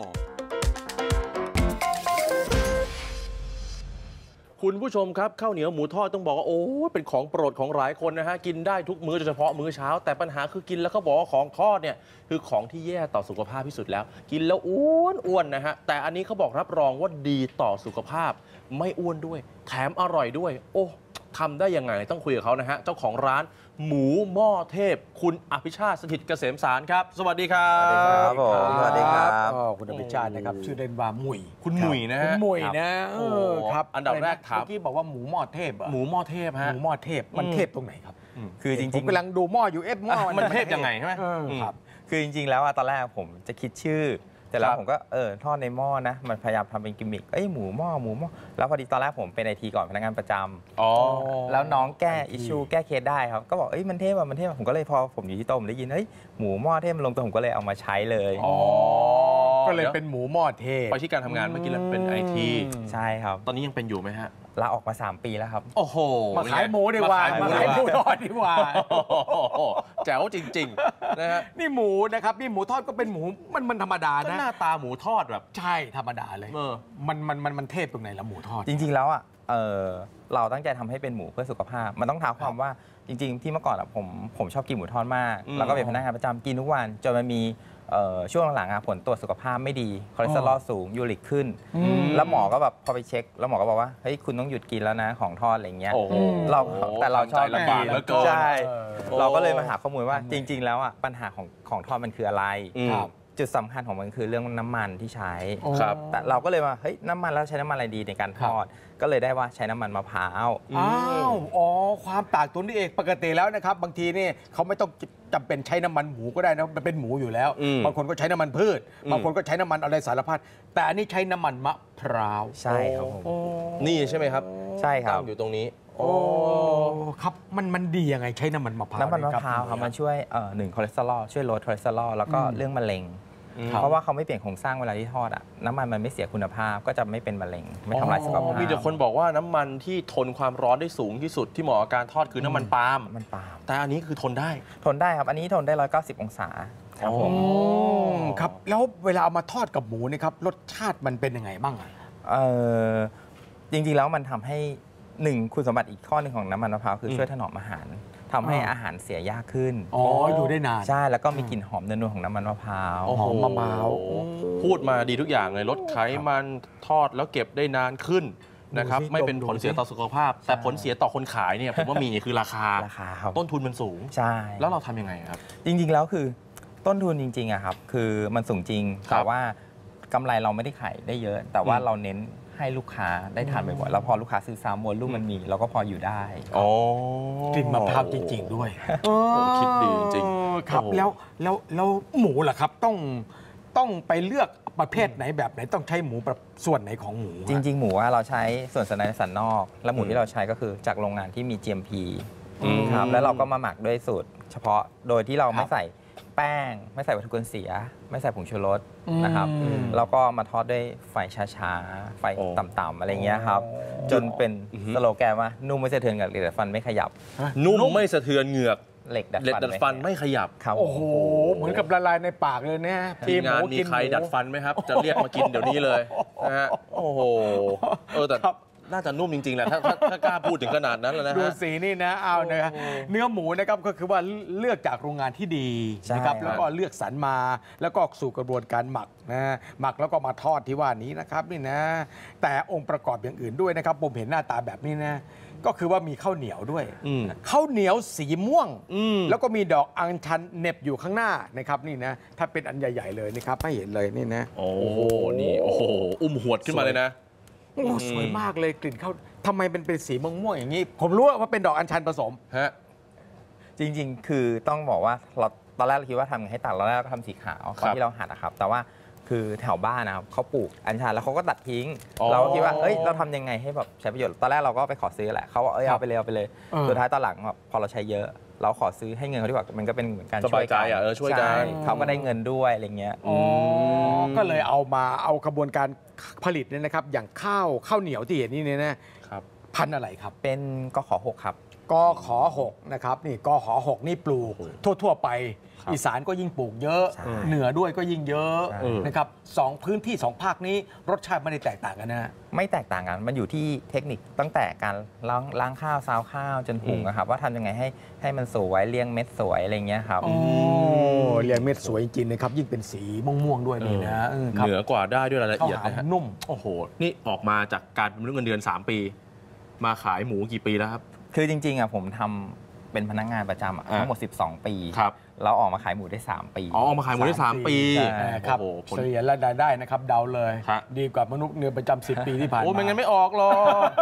คุณผู้ชมครับข้าวเหนียวหมูทอดต้องบอกว่าโอ้เป็นของโปรดของหลายคนนะฮะกินได้ทุกมื้อโดยเฉพาะมื้อเช้าแต่ปัญหาคือกินแล้วเขาบอกว่าของทอดเนี่ยคือของที่แย่ต่อสุขภาพที่สุดแล้วกินแล้วอ้วนอ้วนนะฮะแต่อันนี้เขาบอกรับรองว่าดีต่อสุขภาพไม่อ้วนด้วยแถมอร่อยด้วยโอ้ทำได้ยังไงต้องคุยกับเขานะฮะเจ้าของร้านหมูหม้อเทพคุณอภิชาติสถิตเกษมสารครับสวัสดีครับสวัสดีครับผมสวัสดีครับคุณอภิชาตินะครับชื่อเล่นว่ามุยคุณหมุยนะฮะคุณมุยนะเออครับอันดับแรกถามเมื่อกี้บอกว่าหมูหม้อเทพเหรอหมูหม้อเทพหฮะมูหม้อเทพมันเทพตรงไหนครับคือจผริมงกำลังดูหม้ออยู่เอฟหม้อมันเทพยังไงใช่ไหมเออครับๆ คือจริง ๆ แล้วอะตอนแรกผมจะคิดชื่อ แต่แล้วครับผมก็เออทอดในหม้อนะ มันพยายามทำเป็นกิมมิคเอ้ยหมูหม้อหมูหม้อแล้วพอดีตอนแรกผมเป็นไอทีก่อนพนักงานประจำอ๋อแล้วน้องแก้อิชชูแก้เคสได้ครับก็บอกเอ้ยมันเทพอะมันเทพอะผมก็เลยพอผมอยู่ที่โต๊ะผมได้ยินเฮ้ยหมูหม้อเทพมันลงตัวผมก็เลยเอามาใช้เลยอ๋อก็เลยเป็นหมูหม้อเทพไปที่การทำงานเมื่อกี้เราเป็นไอทีใช่ครับตอนนี้ยังเป็นอยู่ไหมฮะลาออกมาสามปีแล้วครับโอ้โหมาขายหมูดีกว่ามาขายหมูทอดดีกว่าแจ๋วจริงๆนะฮะนี่หมูนะครับนี่หมูทอดก็เป็นหมูมันมันธรรมดาก็นะหน้าตาหมูทอดแบบใช่ธรรมดาเลยเออมันมันมันมันเทพตรงไหนละหมูทอดจริง ๆ แล้วอ่ะเออเราตั้งใจทำให้เป็นหมูเพื่อสุขภาพ มันต้องท้าความว่าจริง ๆ ที่เมื่อก่อนอะผมผมชอบกินหมูทอดมากอืมแล้วก็เป็นพนักงานประจำกินทุกวันจนมันมีเอ่อช่วงหลังๆอะผลตรวจสุขภาพไม่ดีคอเลสเตอรอลสูงยูริกขึ้น แล้วหมอก็แบบพอไปเช็ค แล้วหมอก็บอกว่าเฮ้ยคุณต้องหยุดกินแล้วนะของทอดอะไรเงี้ยโอ้โหเราแต่เราชอบทำใจลำบากเหลือเกินใช่เออเราก็เลยมาหาข้อมูลว่าจริง ๆ แล้วอ่ะปัญหาของของทอดมันคืออะไรอืมจุดสำคัญของมันคือเรื่องน้ำมันที่ใช้ครับแต่เราก็เลยว่าเฮ้ยน้ำมันแล้วใช้น้ำมันอะไรดีในการทอด ก็เลยได้ว่าใช้น้ำมันมะพร้าวอ้าวอ๋อความต่างตัวนี้เองปกติแล้วนะครับ บางทีนี่เขาไม่ต้องจำเป็นใช้น้ำมันหมูก็ได้นะมันเป็นหมูอยู่แล้วอืมบางคนก็ใช้น้ำมันพืชอืมบางคนก็ใช้น้ำมันอะไรสารพัดแต่อันนี้ใช้น้ำมันมะพร้าวใช่ครับผมนี่ใช่ไหมครับใช่ครัตั้บงอยู่ตรงนี้โอ้ครับมันมันดียังไงใช้น้ำมันมะพร้าวน้ำมันมะเยพร้าวครับมันช่วยเอ่อหนึ่งคอเลสเตอรอลช่วยลดคอเลสเตอรอลแล้วก็อืมเรื่องมะเร็งครับเพราะว่าเขาไม่เปลี่ยนโครงสร้างเวลาที่ทอดอ่ะน้ำมันมันไม่เสียคุณภาพก็จะไม่เป็นมะเร็งไม่ทำลายสุขภาพมีแต่คนบอกว่าน้ำมันที่ทนความร้อนได้สูงที่สุดที่เหมาะกับการทอดคือน้ำมันปาล์มมันปาล์มแต่อันนี้คือทนได้ทนได้ครับ อันนี้ทนได้หนึ่งร้อยเก้าสิบองศาครับผมอืมครับแล้วเวลาเอามาทอดกับหมูนี่ครับรสชาติมันเป็นยังไงบ้างอะเอ่อจริง ๆ แล้วมันทำให้หนึ่งคุณสมบัติอีกข้อหนึ่งของน้ำมันมะพร้าวคืออืมช่วยถนอมอาหารทำให้อ่าอาหารเสียยากขึ้นอ๋ออยู่ได้นานใช่แล้วก็มีกลิ่นหอมนวลๆของน้ำมันมะพร้าวโอ้โหหอมมะพร้าวพูดมาดีทุกอย่างเลยลดไขมันทอดแล้วเก็บได้นานขึ้นนะครับดูสิไม่เป็นดมๆผลเสียต่อสุขภาพ แต่ผลเสียต่อคนขายเนี่ยผมว่ามีคือราคาราคาครับต้นทุนมันสูงใช่แล้วเราทำยังไงครับจริง ๆ แล้วคือต้นทุนจริงๆอะครับคือมันสูงจริงครับแต่ว่ากำไรเราไม่ได้ขายได้เยอะ แต่ว่าอืมเราเน้นให้ลูกค้าได้ทานบ่อยๆแล้วพอลูกค้าซื้อซ้ำวอลลุ่มมันมีเราก็พออยู่ได้อ๋อกลิ่นมะพร้าวจริง ๆ ด้วยโอ้คิดดีจริงเออครับโอ้แล้วแล้วแล้วหมูล่ะครับต้องต้องไปเลือกประเภทไหนแบบไหนต้องใช้หมูแบบส่วนไหนของหมูอะจริง ๆ หมูว่าเราใช้ส่วนสันในสันนอก และหมูอืมที่เราใช้ก็คือจากโรงงานที่มี จี เอ็ม พีอืมครับแล้วเราก็มาหมักด้วยสูตร เฉพาะโดยที่เราครับไม่ใส่แป้ง ไม่ใส่วัตถุกันเสีย ไม่ใส่ผงชูรสนะครับอืมแล้วก็มาทอดด้วยไฟช้าๆ ไฟโอ้ต่ำๆอะไรเงี้ยครับ จนเป็นอือฮึสโลแกนว่านุ่มไม่สะเทือนกับเหล็กดัดฟันไม่ขยับนุ่มไม่สะเทือนเหงือกเหล็กดัดเล็ดฟันดัดฟันไม่ขยับครับโอ้โห เหมือนกับละลายในปากเลยเนี่ยทีมงานมีกินใครหดัดฟันไหมครับ จะเรียกมากินเดี๋ยวนี้เลยนะฮะโอ้โหเออแต่ครับน่าจะนุ่มจริงๆแหละถ้าถ้าถ้ากล้าพูดถึงขนาดนั้นแล้วนะดูฮะสีนี่นะเอานะครับโอ้โหเนื้อหมูนะครับก็คือว่าเลือกจากโรงงานที่ดีใช่นะครับครับแล้วก็เลือกสรรมา แล้วก็สู่กระบวนการหมักนะหมักแล้วก็มาทอดที่ว่านี้นะครับนี่นะ แต่องค์ประกอบอย่างอื่นด้วยนะครับผมเห็นหน้าตาแบบนี้นะก็คือว่ามีข้าวเหนียวด้วยอืมข้าวเหนียวสีม่วงอืมแล้วก็มีดอกอัญชันเหน็บอยู่ข้างหน้านะครับนี่นะถ้าเป็นอันใหญ่ๆเลยนะครับให้เห็นเลยนี่นะโอ้โหนี่โอ้โหอุ้มหวดขึ้นมาเลยนะโอ้สวยมากเลยกลิ่นข้าวทำไมเป็นเป็นสีม่วงๆอย่างนี้ ผมรู้ว่าเป็นดอกอัญชันผสมฮะจริง ๆ คือต้องบอกว่าเราตอนแรกเราคิดว่าทำไงให้ตัดตอนแรกเราก็ทำสีขาวตอนที่เราหั่นนะครับ แต่ว่าคือแถวบ้านนะครับเขาปลูกอัญชันแล้วเขาก็ตัดทิ้งอ๋อเราก็คิดว่าเอ้ยเราทำยังไงให้แบบใช้ประโยชน์ตอนแรกเราก็ไปขอซื้อแหละเขาบอกเอ้ยครับเอาไปเลยเอาไปเลยเออสุดท้ายตอนหลังแบบพอเราใช้เยอะ เราขอซื้อให้เงินเขาดีกว่ามันก็เป็นเหมือนการสบายใจอ่ะเออช่วยกันใเขาก็ได้เงินด้วยอะไรเงี้ยอ๋อก็เลยเอามาเอากระบวนการผลิตเนี่ยนะครับ อย่างข้าวข้าวเหนียวที่เห็นนี่เนี่ยนะครับ พันธุ์อะไรครับเป็นกขอหกครับกกขหกนะครับนี่กขหกนี่ปลูกทั่วๆไปอีสานก็ยิ่งปลูกเยอะเหนือด้วยก็ยิ่งเยอะนะครับสองพื้นที่สองภาคนี้รสชาติไม่ได้แตกต่างกันนะไม่แตกต่างกันมันอยู่ที่เทคนิคตั้งแต่การล้างล้างข้าวซาวข้าวจนหุงนะครับว่าทำยังไงให้ให้มันสวยเรียงเม็ดสวยอะไรเงี้ยครับโอ้เรียงเม็ดสวยจริงๆนะครับยิ่งเป็นสีม่วงๆด้วยนี่นะเหนือกว่าได้ด้วยรายละเอียดนะฮะนุ่มโอ้โหนี่ออกมาจากการเป็นมนุษย์เงินเดือนสามปีมาขายหมูกี่ปีแล้วครับคือจริงๆอ่ะผมทำเป็นพนักงานประจำทั้งหมดสิบสองปีครับเราออกมาขายหมูได้สามปีอ๋อออกมาขายหมูได้สามปีครับเฉลี่ยและรายได้นะครับเดาเลยดีกว่ามนุษย์เงินประจำสิบปีที่ผ่านมาโอ้ไม่งั้นไม่ออกหรอก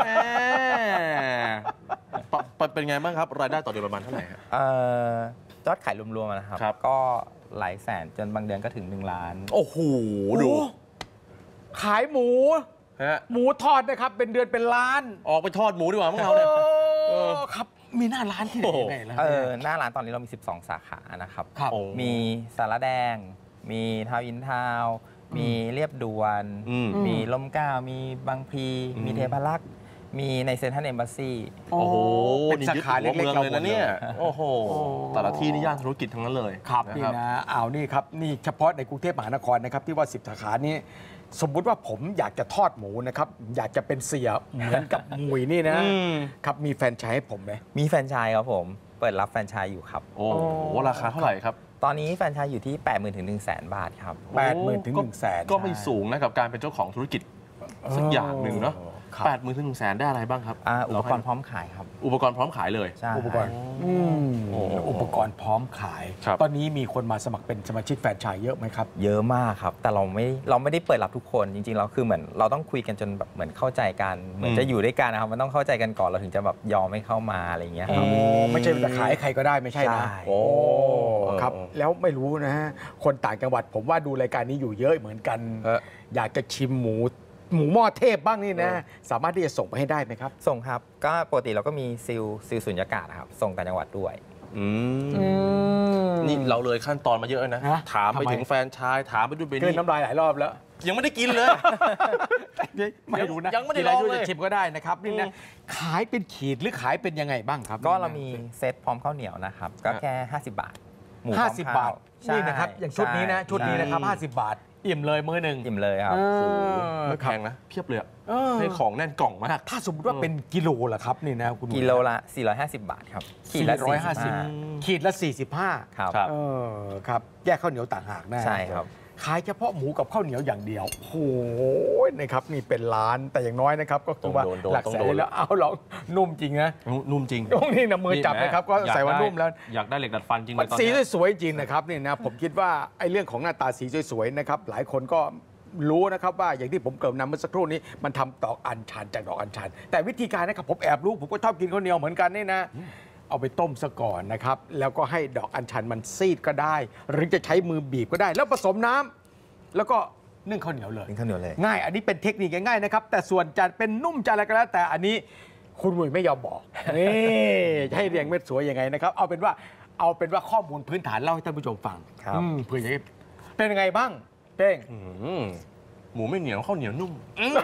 เป็นไงบ้างครับรายได้ต่อเดือนประมาณเท่าไหร่ครับเอ่อยอดขายรวมๆนะครับก็หลายแสนจนบางเดือนก็ถึงหนึ่งล้านโอ้โหดูขายหมูหมูทอดนะครับเป็นเดือนเป็นล้านออกไปทอดหมูดีกว่าพวกเราเนี่ยครับมีหน้าร้านที่ไหนไหนเออหน้าร้านตอนนี้เรามีสิบสองสาขานะครับมีสารแดงมีทาวน์อินทาวน์มีเรียบด่วนมีลมเกล้ามีบางพลีมีเทพารักษ์มีในเซ็นทรัลเอมบาซีโอ้โหเป็นสาขาเล็กๆเลยนะเนี่ยโอ้โหแต่ละที่นี่ย่านธุรกิจทั้งนั้นเลยครับนี่นะเอานี่ครับนี่เฉพาะในกรุงเทพมหานครนะครับที่ว่าสิบสาขานี้สมมุติว่าผมอยากจะทอดหมูนะครับอยากจะเป็นเสียเหมือนกับมุยนี่นะครับมีแฟรนไชส์ให้ผมไหมมีแฟรนไชส์ครับผมเปิดรับแฟรนไชส์อยู่ครับโอ้ราคาเท่าไหร่ครับตอนนี้แฟรนไชส์อยู่ที่ แปดหมื่น ถึง หนึ่งแสน บาทครับแปดหมื่น ถึง หนึ่งแสนก็ไม่สูงนะกับการเป็นเจ้าของธุรกิจสักอย่างหนึ่งเนาะแปดหมื่นถึงหนึ่งแสนได้อะไรบ้างครับอุปกรณ์พร้อมขายครับอุปกรณ์พร้อมขายเลยอุปกรณ์อุปกรณ์พร้อมขายตอนนี้มีคนมาสมัครเป็นสมาชิกแฟรนไชส์เยอะไหมครับเยอะมากครับแต่เราไม่เราไม่ได้เปิดรับทุกคนจริงๆเราคือเหมือนเราต้องคุยกันจนแบบเหมือนเข้าใจกันเหมือนจะอยู่ด้วยกันนะครับมันต้องเข้าใจกันก่อนเราถึงจะแบบยอมไม่เข้ามาอะไรอย่างเงี้ยครับไม่ใช่จะขายใครก็ได้ไม่ใช่นะโอ้ครับแล้วไม่รู้นะฮะคนต่างจังหวัดผมว่าดูรายการนี้อยู่เยอะเหมือนกันอยากจะชิมหมูหมูหม้อเทพบ้างนี่นะสามารถที่จะส่งไปให้ได้ไหมครับส่งครับก็ปกติเราก็มีซิลซิลสุญญากาศครับส่งต่างจังหวัดด้วยอืมนี่เราเลยขั้นตอนมาเยอะนะถามไปถึงแฟนชายถามไปดูเบนนี่น้ำลายหลายรอบแล้วยังไม่ได้กินเลยไม่รู้นะยังไม่ได้ลองเลยชิมก็ได้นะครับนี่นะขายเป็นขีดหรือขายเป็นยังไงบ้างครับก็เรามีเซตพร้อมข้าวเหนียวนะครับก็แค่ห้าสิบบาทหมูห้าสิบบาทนี่นะครับอย่างชุดนี้นะชุดนี้นะครับห้าสิบบาทอิ่มเลยมื้อหนึ่งอิ่มเลยครับไม่แพงนะเพียบเลยให้ของแน่นกล่องมากถ้าสมมติว่าเป็นกิโลล่ะครับนี่นะคุณกิโลละสี่ร้อยห้าสิบบาทครับขีดละสี่ร้อยห้าสิบขีดละสี่สิบห้าครับเออครับแยกข้าวเหนียวต่างหากนะใช่ครับขายเฉพาะหมูกับข้าวเหนียวอย่างเดียวโอ้โหนะครับนี่เป็นร้านแต่อย่างน้อยนะครับก็คือว่าหลักแสนแล้วเอาหรอกนุ่มจริงนะนุ่มจริงตรงนี้นะมือจับนะครับก็ใส่ว่านุ่มแล้วอยากได้เหล็กดัดฟันจริงเลยตอนนี้สีสวยจริงนะครับนี่นะผมคิดว่าไอ้เรื่องของหน้าตาสีสวยๆนะครับหลายคนก็รู้นะครับว่าอย่างที่ผมเกริ่นนำเมื่อสักครู่นี้มันทำดอกอัญชันจากดอกอัญชันแต่วิธีการนะครับผมแอบรู้ผมก็ชอบกินข้าวเหนียวเหมือนกันนี่นะเอาไปต้มซะก่อนนะครับแล้วก็ให้ดอกอัญชันมันซีดก็ได้หรือจะใช้มือบีบก็ได้แล้วผสมน้ำแล้วก็นึ่งข้าวเหนียวเลยนึ่งข้าวเหนียวเลยง่ายอันนี้เป็นเทคนิคง่ายๆนะครับแต่ส่วนจะเป็นนุ่มจะอะไรก็แล้วแต่อันนี้คุณหนุ่ยไม่ยอมบอกนี่จะให้เรียงเม็ดสวยยังไงนะครับเอาเป็นว่าเอาเป็นว่าข้อมูลพื้นฐานเล่าให้ท่านผู้ชมฟังเพื่อจะเป็นยังไงบ้างเป้งหมูไม่เหนียวข้าวเหนียวนุ่ม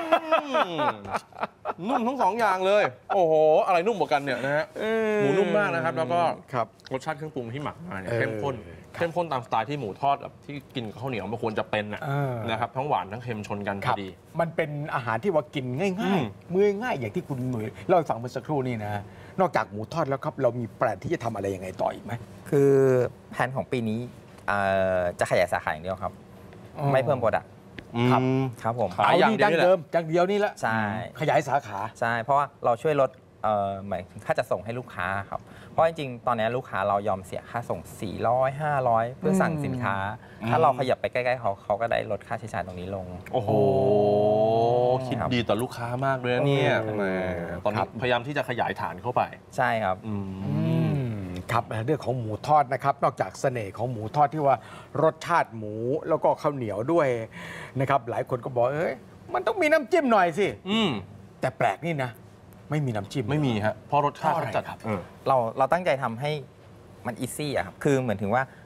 นุ่มทั้งสองอย่างเลยโอ้โหอะไรนุ่มกว่ากันเนี่ยนะฮะหมูนุ่มมากนะครับแล้วก็รสชาติเครื่องปรุงที่หมักมาเนี่ยเข้มข้นเข้มข้นตามสไตล์ที่หมูทอดแบบที่กินกับข้าวเหนียวมันควรจะเป็นนะครับทั้งหวานทั้งเค็มชนกันพอดีมันเป็นอาหารที่ว่ากินง่ายๆมื้อง่ายอย่างที่คุณหนุ่ยเล่าให้ฟังเมื่อสักครู่นี่นะนอกจากหมูทอดแล้วครับเรามีแปลนที่จะทำอะไรยังไงต่ออีกไหมคือแผนของปีนี้จะขยายสาขาอย่างเดียวครับไม่เพิ่มโปรดักต์ครับครับผมเอาที่ดั้งเดิมดั้งเดียวนี่แหละใช่ขยายสาขาใช่เพราะว่าเราช่วยลดหมายค่าจะส่งให้ลูกค้าครับเพราะจริงๆตอนนี้ลูกค้าเรายอมเสียค่าส่งสี่ร้อย ห้าร้อยเพื่อสั่งสินค้าถ้าเราขยับไปใกล้ๆเขาเขาก็ได้ลดค่าใช้จ่ายตรงนี้ลงโอ้โหคิดดีต่อลูกค้ามากเลยนะเนี่ยตอนนี้พยายามที่จะขยายฐานเข้าไปใช่ครับครับเรื่องของหมูทอดนะครับนอกจากเสน่ห์ของหมูทอดที่ว่ารสชาติหมูแล้วก็ข้าวเหนียวด้วยนะครับหลายคนก็บอกเอ้ยมันต้องมีน้ำจิ้มหน่อยสิแต่แปลกนี่นะไม่มีน้ำจิ้มไม่มีฮะเพราะรสชาติจัดเราเราตั้งใจทำให้มันอีซี่อะครับคือเหมือนถึงว่า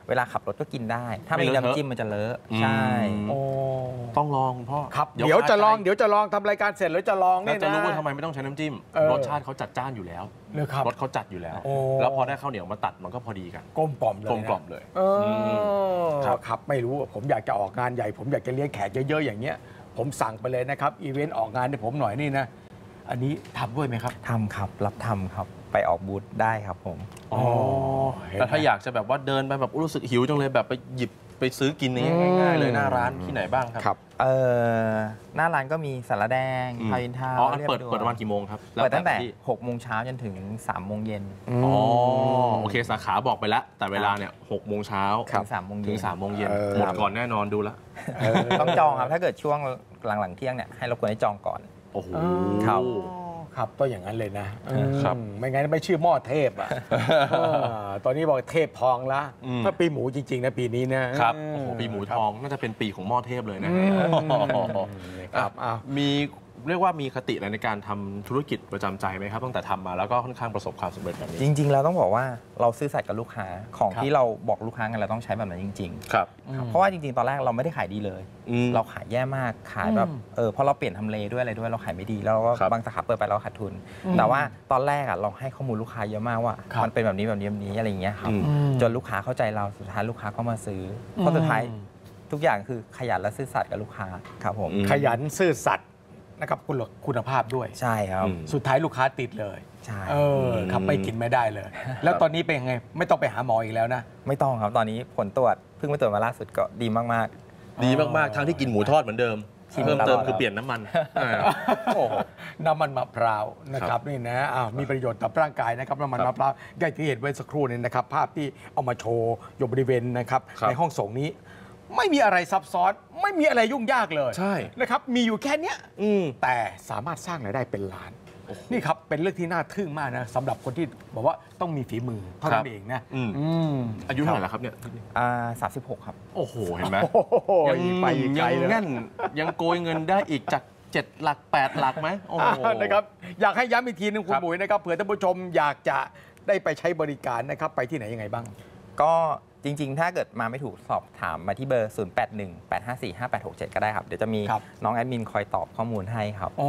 เวลาขับรถก็กินได้ ถ้าไม่มีน้ำจิ้มมันจะเลอะใช่ต้องลองคุณพ่อครับเดี๋ยวจะลองเดี๋ยวจะลองทำรายการเสร็จแล้วจะลองเนี่ยนะจะรู้ว่าทำไมไม่ต้องใช้น้ำจิ้มรสชาติเขาจัดจ้านอยู่แล้วรสเขาจัดอยู่แล้วแล้วพอได้ข้าวเหนียวมาตัดมันก็พอดีกันกลมกล่อมเลยกลมกล่อมเลยครับไม่รู้ผมอยากจะออกงานใหญ่ผมอยากจะเลี้ยงแขกเยอะๆอย่างเงี้ยผมสั่งไปเลยนะครับอีเวนต์ออกงานให้ผมหน่อยนี่นะอันนี้ทำด้วยไหมครับทำครับรับทำครับไปออกบูธได้ครับผมอ๋อแต่ถ้าอยากจะแบบว่าเดินไปแบบรู้สึกหิวจังเลยแบบไปหยิบไปซื้อกินนี้ง่ายๆเลยหน้าร้านที่ไหนบ้างครับเออหน้าร้านก็มีสาระแดงทาวน์อินทาวน์อ๋อเปิดเปิดประมาณกี่โมงครับเปิดตั้งแต่หกโมงเช้าจนถึงสามโมงเย็นอ๋อโอเคสาขาบอกไปแล้วแต่เวลาเนี่ยหกโมงเช้าถึงสามโมงเย็นถึงสามโมงเย็นหมดก่อนแน่นอนดูละต้องจองครับถ้าเกิดช่วงหลังๆเที่ยงเนี่ยให้รบกวนให้จองก่อนโอ้โหครับครับก็อย่างนั้นเลยนะครับไม่งั้นไม่ชื่อหม้อเทพอ่ะตอนนี้บอกเทพทองละถ้าปีหมูจริงๆนะปีนี้นะครับโอ้โหปีหมูทองน่าจะเป็นปีของหม้อเทพเลยนะครับมีเรียกว่ามีคติอะไรในการทำธุรกิจประจำใจไหมครับตั้งแต่ทำมาแล้วก็ค่อนข้างประสบความสำเร็จแบบนี้จริงๆเราต้องบอกว่าเราซื่อสัตย์กับลูกค้าของที่เราบอกลูกค้ากันเราต้องใช้แบบนั้นจริงๆครับเพราะว่าจริงๆตอนแรกเราไม่ได้ขายดีเลยเราขายแย่มากขายแบบเออพอเราเปลี่ยนทำเลด้วยอะไรด้วยเราขายไม่ดีแล้วก็บางสาขาเปิดไปเราขาดทุนแต่ว่าตอนแรกอ่ะเราให้ข้อมูลลูกค้าเยอะมากว่ามันเป็นแบบนี้แบบนี้แบบนี้อะไรอย่างเงี้ยครับจนลูกค้าเข้าใจเราสุดท้ายลูกค้าก็มาซื้อเพราะสุดท้ายทุกอย่างคือขยันและซื่อสัตย์กับลูกค้าครับผมขยันซื่อสัตย์นะครับคุณคุณภาพด้วยใช่ครับสุดท้ายลูกค้าติดเลยใช่เออครับไม่กินไม่ได้เลยแล้วตอนนี้เป็นยังไงไม่ต้องไปหาหมออีกแล้วนะไม่ต้องครับตอนนี้ผลตรวจเพิ่งไปตรวจมาล่าสุดก็ดีมากๆดีมากๆทั้งที่กินหมูทอดเหมือนเดิมเพิ่มเติมคือเปลี่ยนน้ำมันน้ำมันมะพร้าวนะครับนี่นะมีประโยชน์ต่อร่างกายนะครับน้ำมันมะพร้าวอย่างที่เห็นไว้สักครู่นี้นะครับภาพที่เอามาโชว์อยู่บริเวณนะครับในห้องส่งนี้ไม่มีอะไรซับซ้อนไม่มีอะไรยุ่งยากเลยใช่นะครับมีอยู่แค่นี้แต่สามารถสร้างรายได้เป็นล้านนี่ครับเป็นเรื่องที่น่าทึ่งมากนะสำหรับคนที่บอกว่าต้องมีฝีมือเท่านั้นเองนะอายุเท่าไหร่แล้วครับเนี่ยอ่าสามสิบหกครับโอ้โหเห็นไหมยังไปยังแน่นยังโกยเงินได้อีกจากเจ็ดหลักแปดหลักไหมโอ้โหนะครับอยากให้ย้ำอีกทีนึงคุณบุ๋ยนะครับเผื่อท่านผู้ชมอยากจะได้ไปใช้บริการนะครับไปที่ไหนยังไงบ้างก็จริงๆถ้าเกิดมาไม่ถูกสอบถามมาที่เบอร์ ศูนย์ แปด หนึ่ง แปด ห้า สี่ ห้า แปด หก เจ็ด ก็ได้ครับเดี๋ยวจะมีน้องแอดมินคอยตอบข้อมูลให้ครับอ๋อ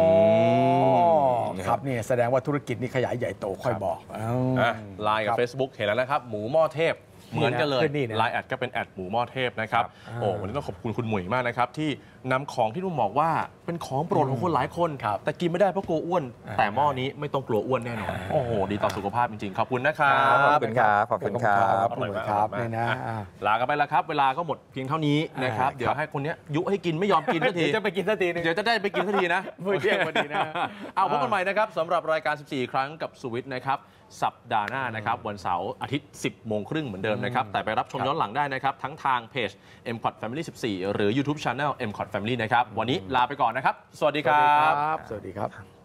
ครับนี่แสดงว่าธุรกิจนี้ขยายใหญ่โตค่อยบอกไลน์กับ Facebook เห็นแล้วนะครับหมูหม้อเทพเหมือนกันเลยไลน์แอดก็เป็นแอดหมูหม้อเทพนะครับโอ้วันนี้ต้องขอบคุณคุณหมุยมากนะครับที่นำของที่นุ่มบอกว่าเป็นของโปรดของคนหลายคนแต่กินไม่ได้เพราะกลัวอ้วนแต่หม้อนี้ไม่ต้องกลัวอ้วนแน่นอนโอ้โหดีต่อสุขภาพจริงๆขอบคุณนะครับขอบคุณครับขอบคุณครับขอบคุณครับนี่นะลากันไปแล้วครับเวลาก็หมดเพียงเท่านี้นะครับเดี๋ยวให้คนนี้ยุให้กินไม่ยอมกินสักทีจะไปกินสักทีเดี๋ยวจะได้ไปกินสักทีนะมื้อเที่ยงพอดีนะเอาพบกันใหม่นะครับสำหรับรายการสิบสี่ครั้งกับสุวิทย์นะครับสัปดาห์หน้านะครับวันเสาร์อาทิตย์ สิบโมงครึ่งเหมือนเดิมนะครับแต่ไปรับชมย้อนหลังได้นะครับทั้งทางเพจ เอ็ม คอท Family สิบสี่ หรือ YouTube Channel เอ็ม คอท Family นะครับวันนี้ลาไปก่อนนะครับสวัสดีครับสวัสดีครับ